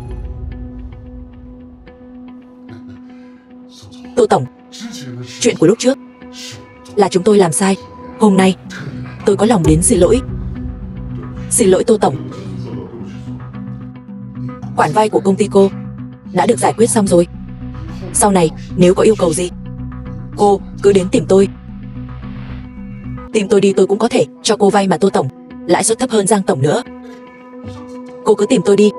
Tô tổng, chuyện của lúc trước là chúng tôi làm sai. Hôm nay tôi có lòng đến xin lỗi. Xin lỗi Tô tổng. Khoản vay của công ty cô đã được giải quyết xong rồi. Sau này nếu có yêu cầu gì, cô cứ đến tìm tôi. Tìm tôi đi, tôi cũng có thể cho cô vay mà Tô tổng, lãi suất thấp hơn Giang tổng nữa. Cô cứ tìm tôi đi.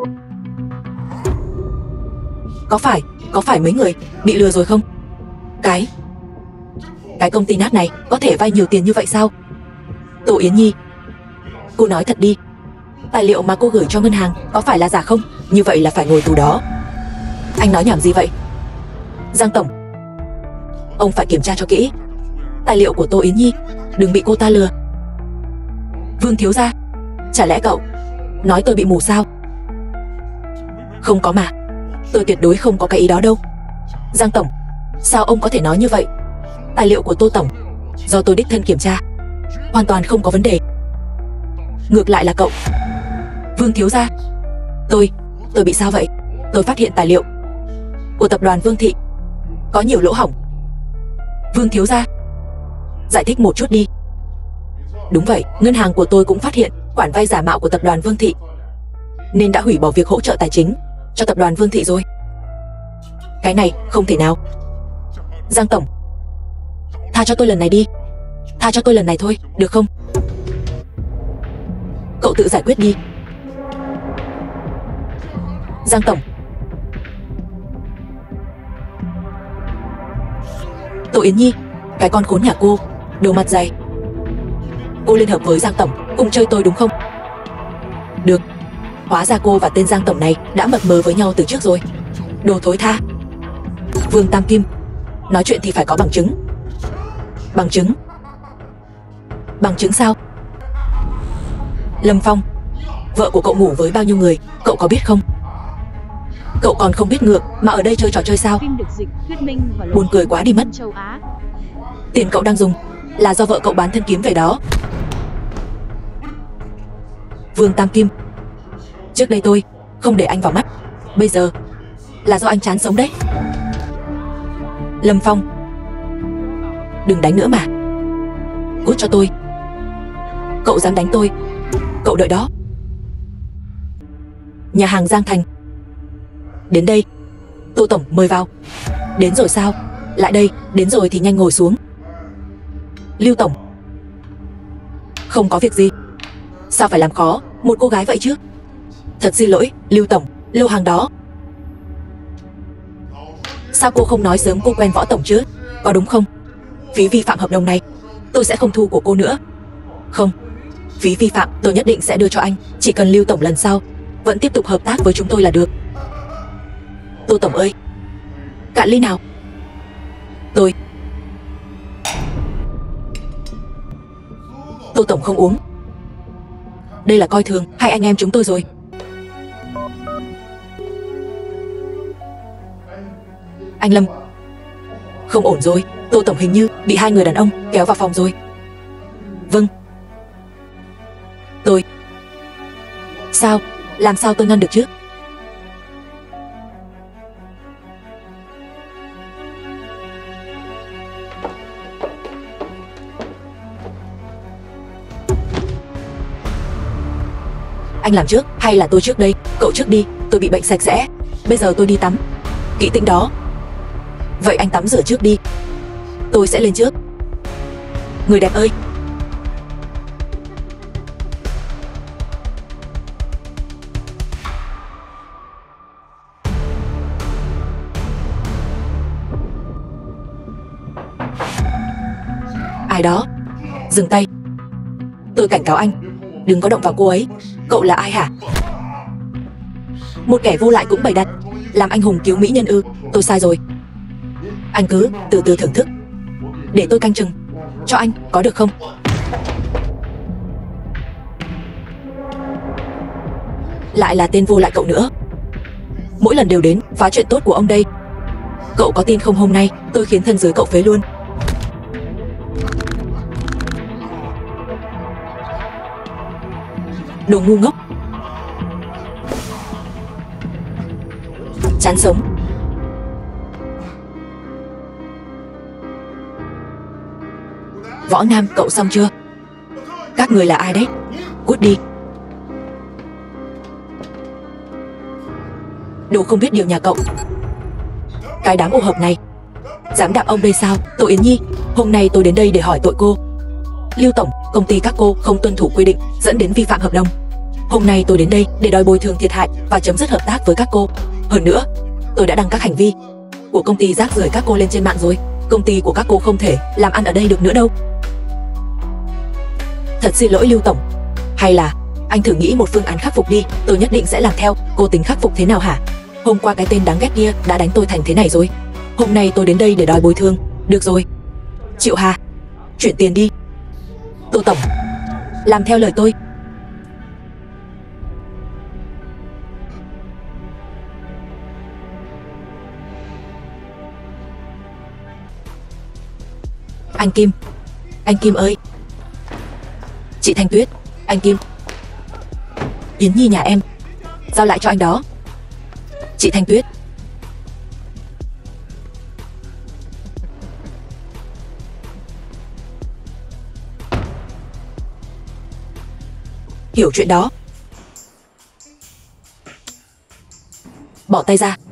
Có phải, có phải mấy người bị lừa rồi không? Cái Cái công ty nát này có thể vay nhiều tiền như vậy sao? Tô Yến Nhi, cô nói thật đi, tài liệu mà cô gửi cho ngân hàng có phải là giả không? Như vậy là phải ngồi tù đó. Anh nói nhảm gì vậy? Giang tổng, ông phải kiểm tra cho kỹ tài liệu của Tô Yến Nhi, đừng bị cô ta lừa. Vương thiếu gia, chả lẽ cậu nói tôi bị mù sao? Không có mà, tôi tuyệt đối không có cái ý đó đâu. Giang tổng, sao ông có thể nói như vậy? Tài liệu của Tô tổng do tôi đích thân kiểm tra, hoàn toàn không có vấn đề. Ngược lại là cậu, Vương thiếu gia. Tôi, tôi bị sao vậy? Tôi phát hiện tài liệu của tập đoàn Vương Thị có nhiều lỗ hổng. Vương thiếu gia, giải thích một chút đi. Đúng vậy, ngân hàng của tôi cũng phát hiện khoản vay giả mạo của tập đoàn Vương Thị, nên đã hủy bỏ việc hỗ trợ tài chính cho tập đoàn Vương Thị rồi. Cái này không thể nào. Giang tổng, tha cho tôi lần này đi. Tha cho tôi lần này thôi, được không? Cậu tự giải quyết đi. Giang tổng. Tô Yến Nhi, cái con khốn nhà cô, đồ mặt dày. Cô liên hợp với Giang tổng cùng chơi tôi đúng không? Được, hóa ra cô và tên Giang tổng này đã mập mờ với nhau từ trước rồi. Đồ thối tha. Vương Tam Kim, nói chuyện thì phải có bằng chứng. Bằng chứng? Bằng chứng sao? Lâm Phong, vợ của cậu ngủ với bao nhiêu người, cậu có biết không? Cậu còn không biết ngược mà ở đây chơi trò chơi sao? Phim được dịch, thuyết minh và buồn cười quá đi mất. Châu Á. Tiền cậu đang dùng là do vợ cậu bán thân kiếm về đó. Vương Tam Kim. Trước đây tôi không để anh vào mắt, bây giờ là do anh chán sống đấy. Lâm Phong, đừng đánh nữa mà. Cút cho tôi. Cậu dám đánh tôi, cậu đợi đó. Nhà hàng Giang Thành. Đến đây. Tô tổng mời vào. Đến rồi sao? Lại đây, đến rồi thì nhanh ngồi xuống. Lưu tổng. Không có việc gì. Sao phải làm khó một cô gái vậy chứ? Thật xin lỗi, Lưu tổng, lô hàng đó. Sao cô không nói sớm cô quen Võ tổng chứ? Có đúng không? Phí vi phạm hợp đồng này tôi sẽ không thu của cô nữa. Không, phí vi phạm tôi nhất định sẽ đưa cho anh. Chỉ cần Lưu tổng lần sau vẫn tiếp tục hợp tác với chúng tôi là được. Tô tổng ơi, cạn ly nào. Tôi Tô tổng không uống. Đây là coi thường hai anh em chúng tôi rồi. Anh Lâm, không ổn rồi. Tô tổng hình như bị hai người đàn ông kéo vào phòng rồi. Vâng. Tôi Sao? Làm sao tôi ngăn được chứ? Anh làm trước hay là tôi trước đây? Cậu trước đi, tôi bị bệnh sạch sẽ. Bây giờ tôi đi tắm. Kỹ tính đó. Vậy anh tắm rửa trước đi, tôi sẽ lên trước. Người đẹp ơi. Ai đó? Dừng tay. Tôi cảnh cáo anh, đừng có động vào cô ấy. Cậu là ai hả? Một kẻ vô lại cũng bày đặt làm anh hùng cứu mỹ nhân ư? Tôi sai rồi. Anh cứ từ từ thưởng thức, để tôi canh chừng cho anh, có được không? Lại là tên vô lại cậu nữa. Mỗi lần đều đến phá chuyện tốt của ông đây. Cậu có tin không, hôm nay tôi khiến thân dưới cậu phế luôn. Đồ ngu ngốc. Chán sống. Võ Nam, cậu xong chưa? Các người là ai đấy? Cút đi. Đồ không biết điều nhà cậu. Cái đám ô hợp này dám đạp ông đây sao? Tô Yến Nhi, hôm nay tôi đến đây để hỏi tội cô. Lưu tổng, công ty các cô không tuân thủ quy định dẫn đến vi phạm hợp đồng. Hôm nay tôi đến đây để đòi bồi thường thiệt hại và chấm dứt hợp tác với các cô. Hơn nữa, tôi đã đăng các hành vi của công ty rác rưởi các cô lên trên mạng rồi. Công ty của các cô không thể làm ăn ở đây được nữa đâu. Thật xin lỗi Lưu tổng. Hay là anh thử nghĩ một phương án khắc phục đi, tôi nhất định sẽ làm theo. Cô tính khắc phục thế nào hả? Hôm qua cái tên đáng ghét kia đã đánh tôi thành thế này rồi. Hôm nay tôi đến đây để đòi bồi thường. Được rồi, Triệu Hà, chuyển tiền đi. Tô tổng, làm theo lời tôi. Anh Kim, anh Kim ơi. Chị Thanh Tuyết, anh Kim. Yến Nhi nhà em, giao lại cho anh đó. Chị Thanh Tuyết. Hiểu chuyện đó. Bỏ tay ra.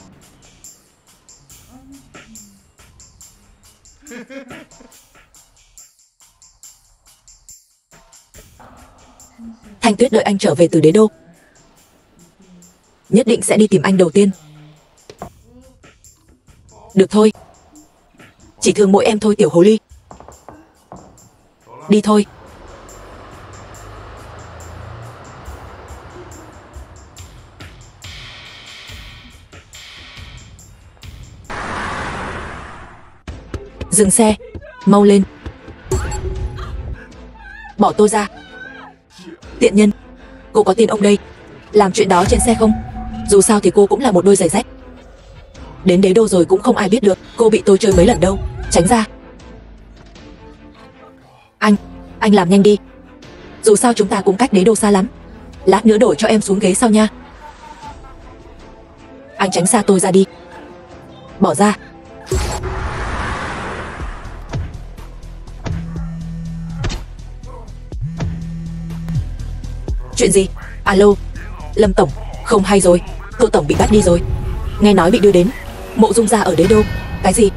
Thanh Tuyết đợi anh trở về từ đế đô, nhất định sẽ đi tìm anh đầu tiên. Được thôi, chỉ thương mỗi em thôi tiểu hồ ly. Đi thôi. Dừng xe, mau lên. Bỏ tôi ra. Tiện nhân, cô có tin ông đây làm chuyện đó trên xe không? Dù sao thì cô cũng là một đôi giày rách. Đến đế đô rồi cũng không ai biết được cô bị tôi chơi mấy lần đâu. Tránh ra. Anh, anh làm nhanh đi. Dù sao chúng ta cũng cách đế đô xa lắm. Lát nữa đổi cho em xuống ghế sau nha. Anh tránh xa tôi ra đi. Bỏ ra. Chuyện gì? Alo, Lâm tổng, không hay rồi. Tô tổng bị bắt đi rồi. Nghe nói bị đưa đến Mộ Dung gia ở Đế Đô. Cái gì?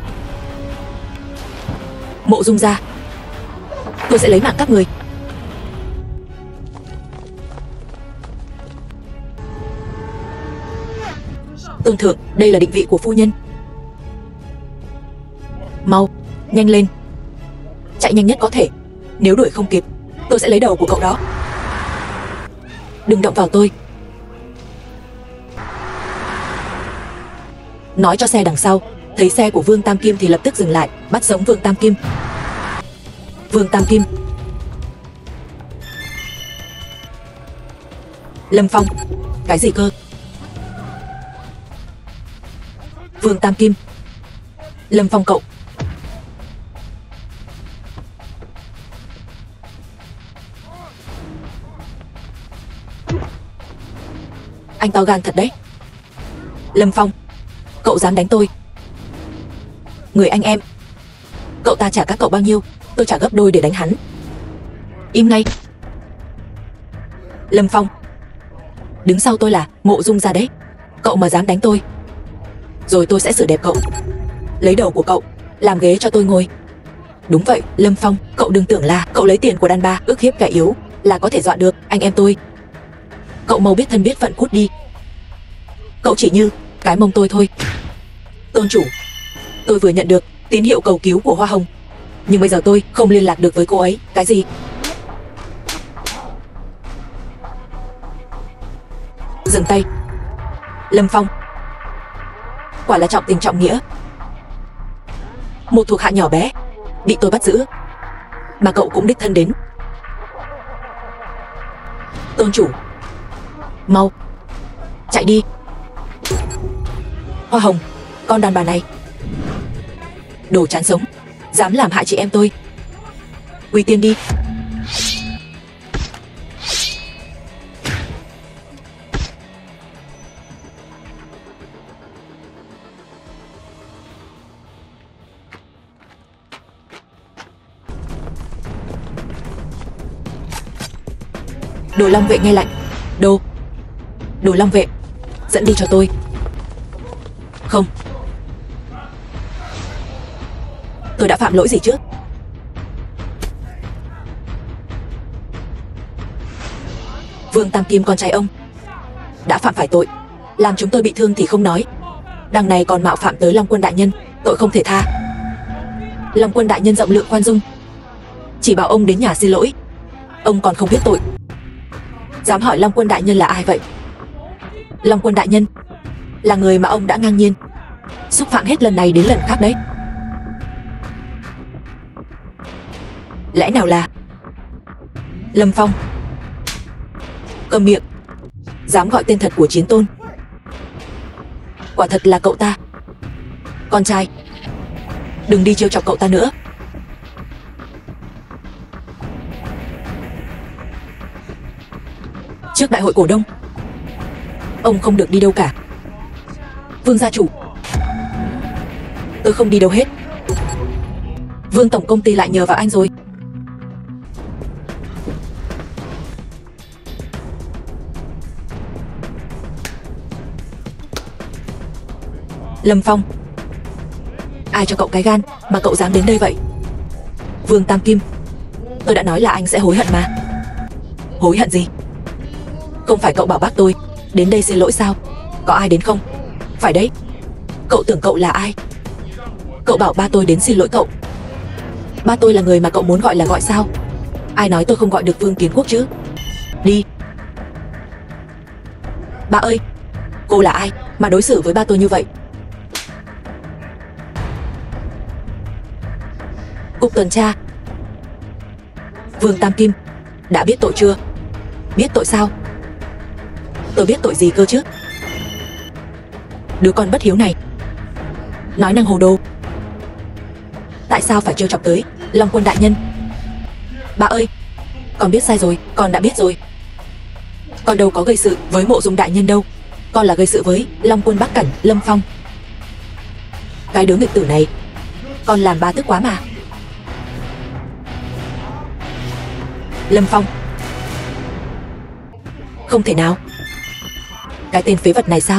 Mộ Dung gia? Tôi sẽ lấy mạng các người. Tôn thượng, đây là định vị của phu nhân. Mau, nhanh lên. Chạy nhanh nhất có thể. Nếu đuổi không kịp, tôi sẽ lấy đầu của cậu đó. Đừng động vào tôi. Nói cho xe đằng sau. Thấy xe của Vương Tam Kim thì lập tức dừng lại, bắt sống Vương Tam Kim. Vương Tam Kim. Lâm Phong. Cái gì cơ? Vương Tam Kim. Lâm Phong cậu. Anh to gan thật đấy. Lâm Phong, cậu dám đánh tôi? Người anh em. Cậu ta trả các cậu bao nhiêu, tôi trả gấp đôi để đánh hắn. Im ngay. Lâm Phong, đứng sau tôi là Mộ Dung gia đấy. Cậu mà dám đánh tôi, rồi tôi sẽ xử đẹp cậu. Lấy đầu của cậu làm ghế cho tôi ngồi. Đúng vậy, Lâm Phong, cậu đừng tưởng là cậu lấy tiền của đàn bà ức hiếp kẻ yếu là có thể dọa được anh em tôi. Cậu mau biết thân biết phận cút đi. Cậu chỉ như cái mông tôi thôi. Tôn chủ, tôi vừa nhận được tín hiệu cầu cứu của Hoa Hồng, nhưng bây giờ tôi không liên lạc được với cô ấy. Cái gì? Dừng tay. Lâm Phong, quả là trọng tình trọng nghĩa. Một thuộc hạ nhỏ bé bị tôi bắt giữ, mà cậu cũng đích thân đến. Tôn chủ, mau chạy đi. Hoa Hồng, con đàn bà này, đồ chán sống, dám làm hại chị em tôi. Quy tiên đi. Đồ Long vệ nghe lệnh. Đồ Đồ Long vệ, dẫn đi cho tôi. Không, tôi đã phạm lỗi gì chứ? Vương Tam Kim con trai ông đã phạm phải tội, làm chúng tôi bị thương thì không nói, đằng này còn mạo phạm tới Long Quân đại nhân, tội không thể tha. Long Quân đại nhân rộng lượng khoan dung, chỉ bảo ông đến nhà xin lỗi, ông còn không biết tội. Dám hỏi Long Quân đại nhân là ai vậy? Long Quân đại nhân là người mà ông đã ngang nhiên xúc phạm hết lần này đến lần khác đấy. Lẽ nào là Lâm Phong? Câm miệng. Dám gọi tên thật của Chiến Tôn. Quả thật là cậu ta. Con trai, đừng đi trêu chọc cậu ta nữa. Trước đại hội cổ đông, ông không được đi đâu cả. Vương gia chủ, tôi không đi đâu hết. Vương tổng công ty lại nhờ vào anh rồi. Lâm Phong, ai cho cậu cái gan mà cậu dám đến đây vậy? Vương Tam Kim, tôi đã nói là anh sẽ hối hận mà. Hối hận gì? Không phải cậu bảo bác tôi đến đây xin lỗi sao? Có ai đến không? Phải đấy. Cậu tưởng cậu là ai? Cậu bảo ba tôi đến xin lỗi cậu. Ba tôi là người mà cậu muốn gọi là gọi sao? Ai nói tôi không gọi được Vương Kiến Quốc chứ? Đi. Ba ơi, cô là ai mà đối xử với ba tôi như vậy? Cục tuần tra. Vương Tam Kim, đã biết tội chưa? Biết tội sao? Tôi biết tội gì cơ chứ? Đứa con bất hiếu này, nói năng hồ đồ. Tại sao phải trêu chọc tới Long Quân đại nhân? Bà ơi, con biết sai rồi, con đã biết rồi. Con đâu có gây sự với Mộ Dung đại nhân đâu. Con là gây sự với Long Quân Bắc Cảnh, Lâm Phong. Cái đứa nghịch tử này, con làm ba tức quá mà. Lâm Phong. Không thể nào. Cái tên phế vật này sao?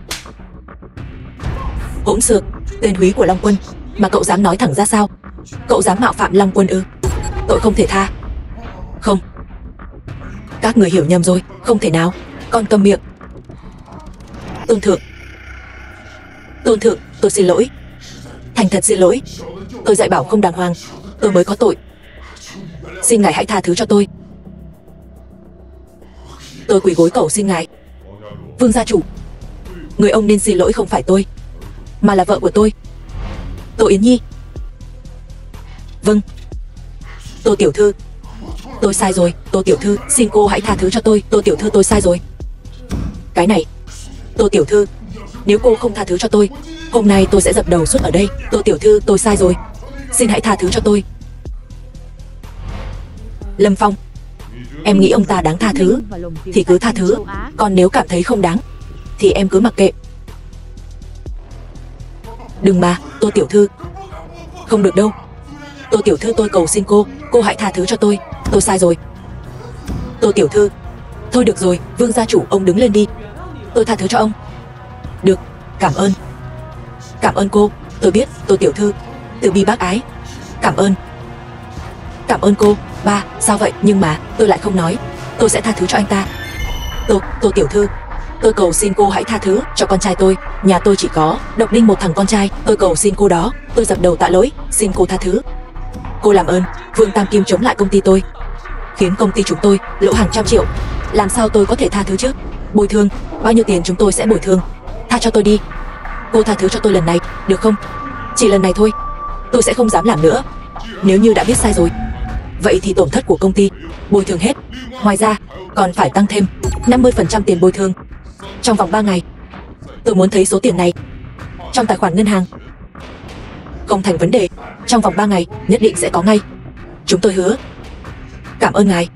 Hỗn xược, tên húy của Long Quân mà cậu dám nói thẳng ra sao? Cậu dám mạo phạm Long Quân ư? Tội không thể tha. Không. Các người hiểu nhầm rồi, không thể nào. Con câm miệng. Tôn thượng. Tôn thượng, tôi xin lỗi. Thành thật xin lỗi. Tôi dạy bảo không đàng hoàng, tôi mới có tội. Xin ngài hãy tha thứ cho tôi. Tôi quỳ gối cầu xin ngài. Vương gia chủ, người ông nên xin lỗi không phải tôi, mà là vợ của tôi, Tô Yến Nhi. Vâng. Tô tiểu thư, tôi sai rồi. Tô tiểu thư, xin cô hãy tha thứ cho tôi. Tô tiểu thư, tôi sai rồi. Cái này, Tô tiểu thư, nếu cô không tha thứ cho tôi, hôm nay tôi sẽ dập đầu suốt ở đây. Tô tiểu thư, tôi sai rồi, xin hãy tha thứ cho tôi. Lâm Phong, em nghĩ ông ta đáng tha thứ thì cứ tha thứ, còn nếu cảm thấy không đáng thì em cứ mặc kệ. Đừng mà, Tô tiểu thư. Không được đâu. Tô tiểu thư, tôi cầu xin cô, cô hãy tha thứ cho tôi. Tôi sai rồi. Tô tiểu thư. Thôi được rồi, Vương gia chủ, ông đứng lên đi. Tôi tha thứ cho ông. Được, cảm ơn. Cảm ơn cô, tôi biết, Tô tiểu thư. Từ bi bác ái. Cảm ơn. Cảm ơn cô. Ba, sao vậy? Nhưng mà tôi lại không nói. Tôi sẽ tha thứ cho anh ta. Tô, Tô tiểu thư, tôi cầu xin cô hãy tha thứ cho con trai tôi. Nhà tôi chỉ có độc đinh một thằng con trai. Tôi cầu xin cô đó. Tôi dập đầu tạ lỗi, xin cô tha thứ. Cô làm ơn. Vương Tam Kim chống lại công ty tôi, khiến công ty chúng tôi lỗ hàng trăm triệu. Làm sao tôi có thể tha thứ chứ? Bồi thường, bao nhiêu tiền chúng tôi sẽ bồi thường. Tha cho tôi đi. Cô tha thứ cho tôi lần này, được không? Chỉ lần này thôi. Tôi sẽ không dám làm nữa. Nếu như đã biết sai rồi, vậy thì tổn thất của công ty bồi thường hết. Ngoài ra còn phải tăng thêm năm mươi phần trăm tiền bồi thường trong vòng ba ngày. Tôi muốn thấy số tiền này trong tài khoản ngân hàng. Không thành vấn đề, trong vòng ba ngày nhất định sẽ có ngay. Chúng tôi hứa. Cảm ơn ngài.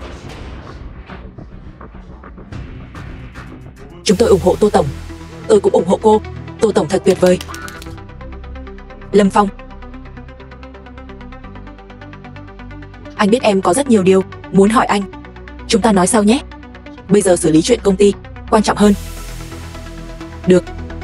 Chúng tôi ủng hộ Tô tổng. Tôi cũng ủng hộ cô. Tô tổng thật tuyệt vời. Lâm Phong, anh biết em có rất nhiều điều muốn hỏi anh. Chúng ta nói sau nhé. Bây giờ xử lý chuyện công ty quan trọng hơn. Được.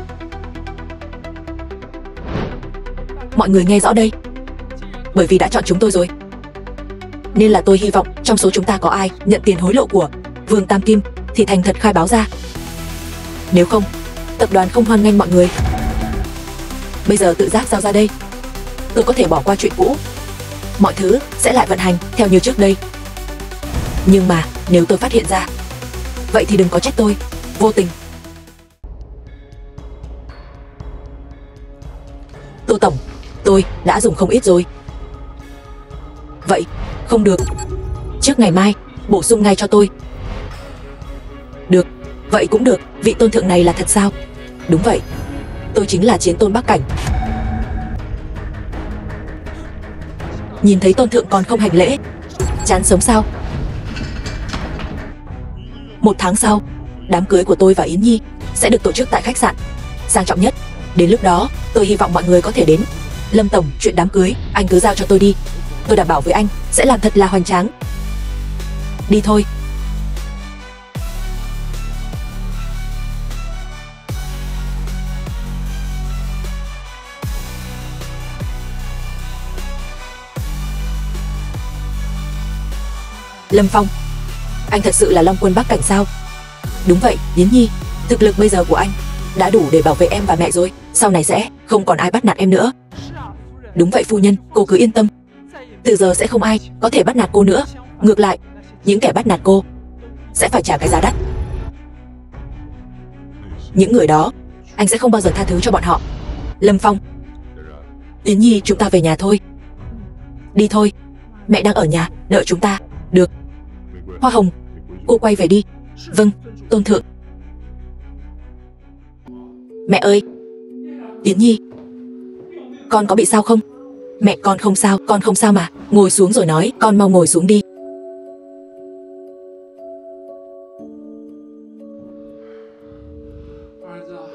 Mọi người nghe rõ đây. Bởi vì đã chọn chúng tôi rồi, nên là tôi hy vọng trong số chúng ta có ai nhận tiền hối lộ của Vương Tam Kim thì thành thật khai báo ra. Nếu không, tập đoàn không hoan nghênh mọi người. Bây giờ tự giác giao ra đây. Tôi có thể bỏ qua chuyện cũ, mọi thứ sẽ lại vận hành theo như trước đây. Nhưng mà nếu tôi phát hiện ra, vậy thì đừng có trách tôi vô tình. Tô tổng, tôi đã dùng không ít rồi. Vậy không được. Trước ngày mai bổ sung ngay cho tôi. Được, vậy cũng được. Vị tôn thượng này là thật sao? Đúng vậy, tôi chính là Chiến Tôn Bắc Cảnh. Nhìn thấy tôn thượng còn không hành lễ, chán sống sao? Một tháng sau, đám cưới của tôi và Yến Nhi sẽ được tổ chức tại khách sạn sang trọng nhất. Đến lúc đó, tôi hy vọng mọi người có thể đến. Lâm tổng, chuyện đám cưới anh cứ giao cho tôi đi. Tôi đảm bảo với anh sẽ làm thật là hoành tráng. Đi thôi. Lâm Phong, anh thật sự là Long Quân Bắc Cảnh sao? Đúng vậy, Yến Nhi, thực lực bây giờ của anh đã đủ để bảo vệ em và mẹ rồi. Sau này sẽ không còn ai bắt nạt em nữa. Đúng vậy phu nhân, cô cứ yên tâm. Từ giờ sẽ không ai có thể bắt nạt cô nữa. Ngược lại, những kẻ bắt nạt cô sẽ phải trả cái giá đắt. Những người đó, anh sẽ không bao giờ tha thứ cho bọn họ. Lâm Phong, Yến Nhi, chúng ta về nhà thôi. Đi thôi, mẹ đang ở nhà đợi chúng ta. Được. Hoa Hồng, cô quay về đi. Vâng, tôn thượng. Mẹ ơi. Yến Nhi, con có bị sao không? Mẹ, con không sao, con không sao mà. Ngồi xuống rồi nói, con mau ngồi xuống đi.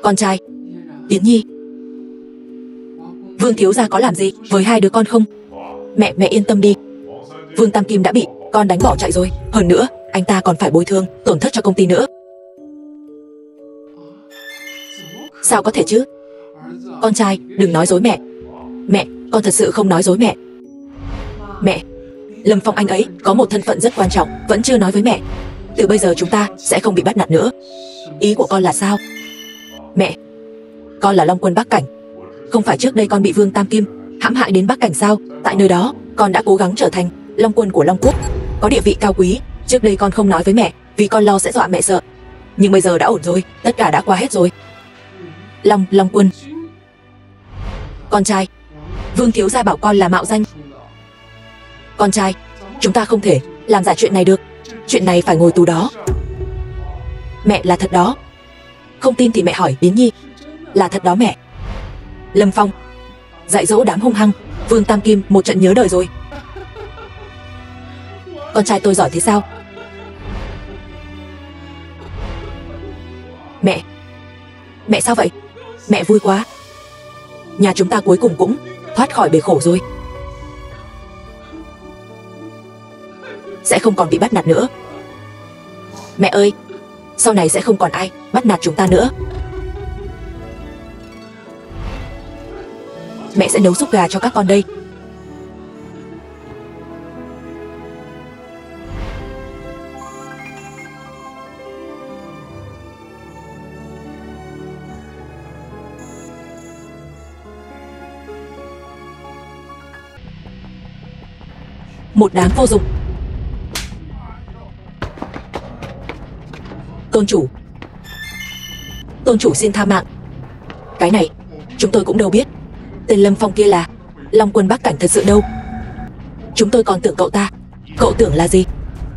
Con trai, Yến Nhi, Vương thiếu gia có làm gì với hai đứa con không? Mẹ, mẹ yên tâm đi. Vương Tam Kim đã bị con đánh bỏ chạy rồi. Hơn nữa, anh ta còn phải bồi thường, tổn thất cho công ty nữa. Sao có thể chứ? Con trai, đừng nói dối mẹ. Mẹ, con thật sự không nói dối mẹ. Mẹ, Lâm Phong anh ấy có một thân phận rất quan trọng, vẫn chưa nói với mẹ. Từ bây giờ chúng ta sẽ không bị bắt nạt nữa. Ý của con là sao? Mẹ, con là Long Quân Bắc Cảnh. Không phải trước đây con bị Vương Tam Kim hãm hại đến Bắc Cảnh sao? Tại nơi đó, con đã cố gắng trở thành Long Quân của Long Quốc, có địa vị cao quý. Trước đây con không nói với mẹ vì con lo sẽ dọa mẹ sợ. Nhưng bây giờ đã ổn rồi, tất cả đã qua hết rồi. Long, Long Quân. Con trai, Vương thiếu gia bảo con là mạo danh. Con trai, chúng ta không thể làm giả chuyện này được. Chuyện này phải ngồi tù đó. Mẹ, là thật đó. Không tin thì mẹ hỏi Yến Nhi. Là thật đó mẹ. Lâm Phong dạy dỗ đám hung hăng Vương Tam Kim một trận nhớ đời rồi. Con trai tôi giỏi thế sao? Mẹ, mẹ sao vậy? Mẹ vui quá. Nhà chúng ta cuối cùng cũng thoát khỏi bể khổ rồi. Sẽ không còn bị bắt nạt nữa. Mẹ ơi, sau này sẽ không còn ai bắt nạt chúng ta nữa. Mẹ sẽ nấu súp gà cho các con đây. Một đám vô dụng. Tôn chủ, Tôn chủ xin tha mạng. Cái này chúng tôi cũng đâu biết. Tên Lâm Phong kia là Long Quân Bắc Cảnh thật sự đâu. Chúng tôi còn tưởng cậu ta. Cậu tưởng là gì?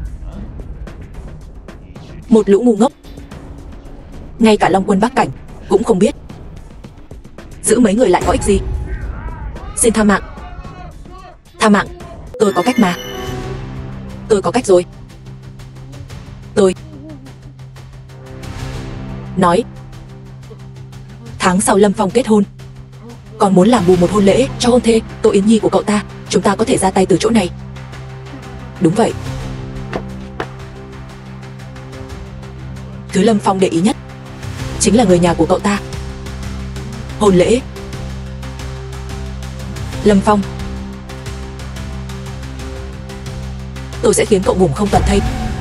Một lũ ngu ngốc. Ngay cả Long Quân Bắc Cảnh cũng không biết. Giữ mấy người lại có ích gì? Xin tha mạng. Tha mạng, tôi có cách mà. Tôi có cách rồi. Tôi nói tháng sau Lâm Phong kết hôn, còn muốn làm bù một hôn lễ cho hôn thê Tô Yến Nhi của cậu ta. Chúng ta có thể ra tay từ chỗ này. Đúng vậy. Thứ Lâm Phong để ý nhất chính là người nhà của cậu ta. Hôn lễ. Lâm Phong, tôi sẽ khiến cậu ngủm không toàn thây.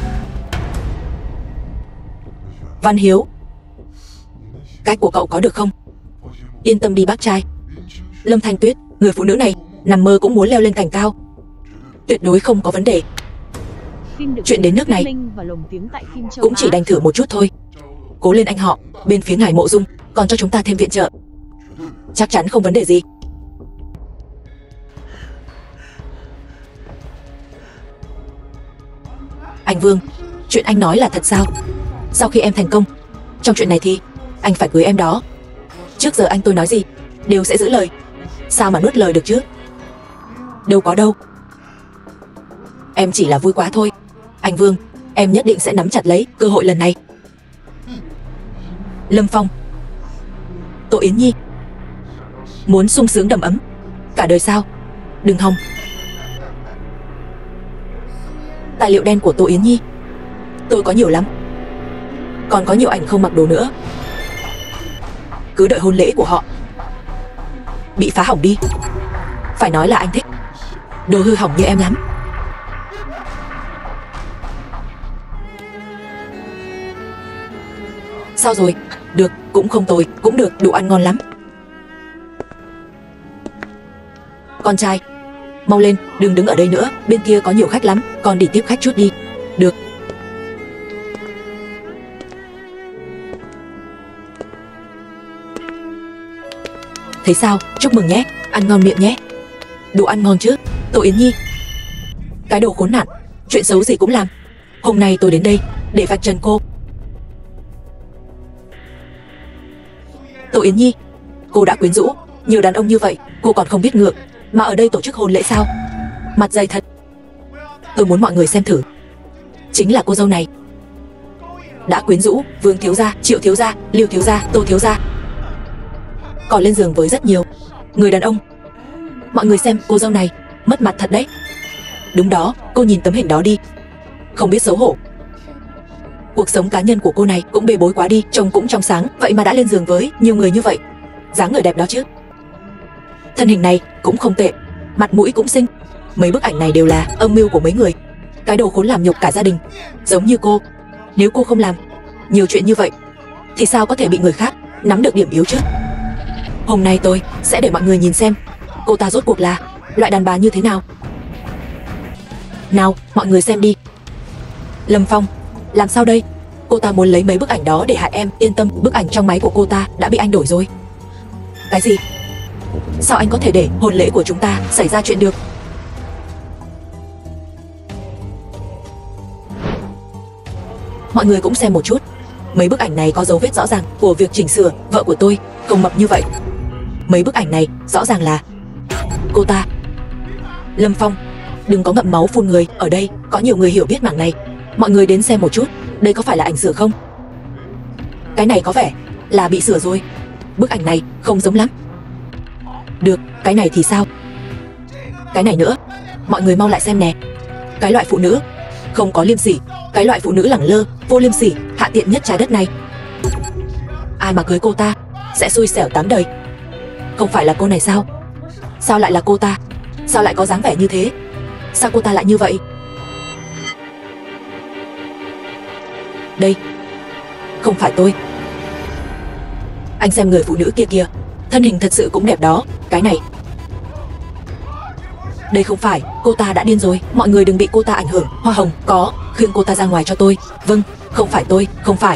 Văn Hiếu, cách của cậu có được không? Yên tâm đi bác trai. Lâm Thanh Tuyết, người phụ nữ này nằm mơ cũng muốn leo lên cành cao. Tuyệt đối không có vấn đề. Chuyện đến nước này cũng chỉ đành thử một chút thôi. Cố lên anh họ. Bên phía ngài Mộ Dung còn cho chúng ta thêm viện trợ. Chắc chắn không vấn đề gì. Anh Vương, chuyện anh nói là thật sao? Sau khi em thành công trong chuyện này thì anh phải cưới em đó. Trước giờ anh tôi nói gì đều sẽ giữ lời. Sao mà nuốt lời được chứ? Đâu có đâu. Em chỉ là vui quá thôi. Anh Vương, em nhất định sẽ nắm chặt lấy cơ hội lần này. Lâm Phong, Tô Yến Nhi muốn sung sướng đầm ấm cả đời sao? Đừng hòng. Tài liệu đen của Tô Yến Nhi tôi có nhiều lắm. Còn có nhiều ảnh không mặc đồ nữa. Cứ đợi hôn lễ của họ bị phá hỏng đi. Phải nói là anh thích đồ hư hỏng như em lắm. Sao rồi? Được, cũng không tồi. Cũng được, đồ ăn ngon lắm. Con trai, mau lên, đừng đứng ở đây nữa. Bên kia có nhiều khách lắm. Con đi tiếp khách chút đi. Được. Thấy sao? Chúc mừng nhé. Ăn ngon miệng nhé. Đồ ăn ngon chứ? Tô Yến Nhi, cái đồ khốn nạn, chuyện xấu gì cũng làm. Hôm nay tôi đến đây để vạch trần cô. Tô Yến Nhi, cô đã quyến rũ nhiều đàn ông như vậy, cô còn không biết ngượng mà ở đây tổ chức hôn lễ sao? Mặt dày thật. Tôi muốn mọi người xem thử. Chính là cô dâu này đã quyến rũ Vương thiếu gia, Triệu thiếu gia, Lưu thiếu gia, Tô thiếu gia. còn lên giường với rất nhiều người đàn ông. Mọi người xem cô dâu này, mất mặt thật đấy. Đúng đó, cô nhìn tấm hình đó đi, không biết xấu hổ. Cuộc sống cá nhân của cô này cũng bê bối quá đi, trông cũng trong sáng, vậy mà đã lên giường với nhiều người như vậy. Dáng người đẹp đó chứ. Thân hình này cũng không tệ, mặt mũi cũng xinh. Mấy bức ảnh này đều là âm mưu của mấy người, cái đồ khốn làm nhục cả gia đình. Giống như cô, nếu cô không làm nhiều chuyện như vậy thì sao có thể bị người khác nắm được điểm yếu chứ. Hôm nay tôi sẽ để mọi người nhìn xem cô ta rốt cuộc là loại đàn bà như thế nào. Nào, mọi người xem đi. Lâm Phong, làm sao đây? Cô ta muốn lấy mấy bức ảnh đó để hại em. Yên tâm, bức ảnh trong máy của cô ta đã bị anh đổi rồi. Cái gì? Sao anh có thể để hôn lễ của chúng ta xảy ra chuyện được? Mọi người cũng xem một chút. Mấy bức ảnh này có dấu vết rõ ràng của việc chỉnh sửa vợ của tôi không mập như vậy. Mấy bức ảnh này rõ ràng là cô ta. Lâm Phong, đừng có ngậm máu phun người. Ở đây có nhiều người hiểu biết mảng này. Mọi người đến xem một chút. Đây có phải là ảnh sửa không? Cái này có vẻ là bị sửa rồi. Bức ảnh này không giống lắm. Được, cái này thì sao? Cái này nữa. Mọi người mau lại xem nè. Cái loại phụ nữ không có liêm sỉ, cái loại phụ nữ lẳng lơ, vô liêm sỉ, hạ tiện nhất trái đất này. Ai mà cưới cô ta sẽ xui xẻo tám đời. Không phải là cô này sao? Sao lại là cô ta? Sao lại có dáng vẻ như thế? Sao cô ta lại như vậy? Đây không phải tôi. Anh xem người phụ nữ kia kìa, thân hình thật sự cũng đẹp đó. Cái này, đây không phải, cô ta đã điên rồi. Mọi người đừng bị cô ta ảnh hưởng. Hoa hồng, có, khuyên cô ta ra ngoài cho tôi. Vâng, không phải tôi, không phải.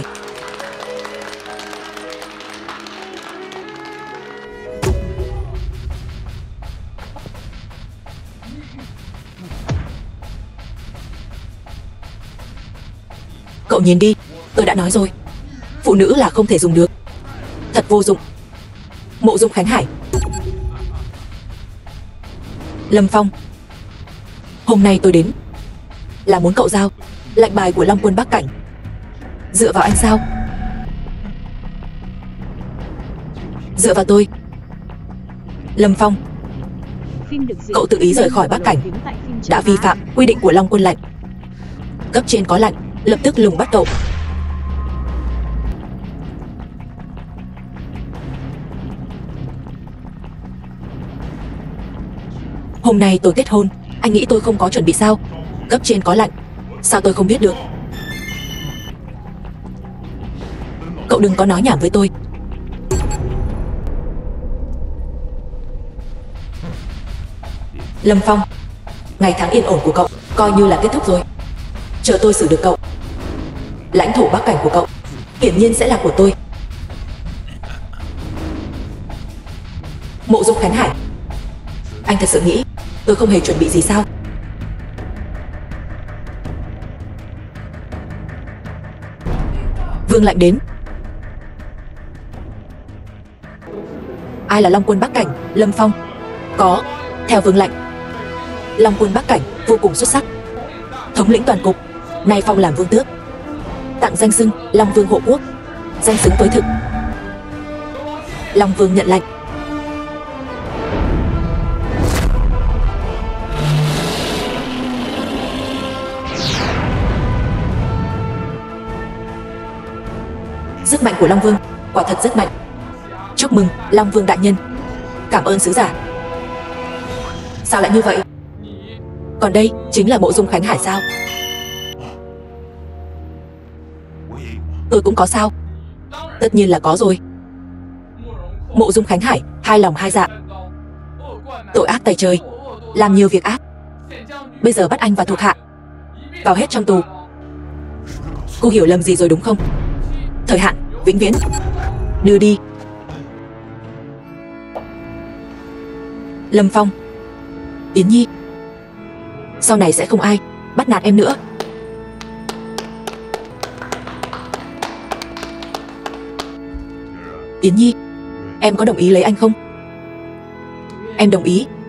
Cậu nhìn đi, tôi đã nói rồi, phụ nữ là không thể dùng được. Thật vô dụng. Mộ Dung Khánh Hải. Lâm Phong, hôm nay tôi đến là muốn cậu giao lệnh bài của Long Quân Bắc Cảnh. Dựa vào anh sao? Dựa vào tôi. Lâm Phong, cậu tự ý rời khỏi Bắc Cảnh đã vi phạm quy định của Long Quân lệnh. Cấp trên có lệnh, lập tức lùng bắt cậu. Hôm nay tôi kết hôn, anh nghĩ tôi không có chuẩn bị sao? Cấp trên có lệnh, sao tôi không biết được? Cậu đừng có nói nhảm với tôi. Lâm Phong, ngày tháng yên ổn của cậu coi như là kết thúc rồi. Chờ tôi xử được cậu. Lãnh thổ Bắc Cảnh của cậu hiển nhiên sẽ là của tôi. Mộ Dung Khánh Hải, anh thật sự nghĩ tôi không hề chuẩn bị gì sao? Vương lệnh đến. Ai là Long Quân Bắc Cảnh? Lâm Phong. Có, theo vương lệnh, Long Quân Bắc Cảnh vô cùng xuất sắc, thống lĩnh toàn cục, nay phong làm vương tước, tặng danh xưng Long Vương hộ quốc, danh xứng với thực. Long Vương nhận lệnh. Sức mạnh của Long Vương quả thật rất mạnh. Chúc mừng Long Vương đại nhân. Cảm ơn sứ giả. Sao lại như vậy? Còn đây chính là Mộ Dung Khánh Hải sao? Tôi cũng có sao? Tất nhiên là có rồi. Mộ Dung Khánh Hải hai lòng hai dạ, tội ác tày trời, làm nhiều việc ác. Bây giờ bắt anh và thuộc hạ vào hết trong tù. Cô hiểu lầm gì rồi đúng không? Thời hạn vĩnh viễn. Đưa đi. Lâm Phong, Yến Nhi, sau này sẽ không ai bắt nạt em nữa. Yến Nhi, em có đồng ý lấy anh không? Em đồng ý.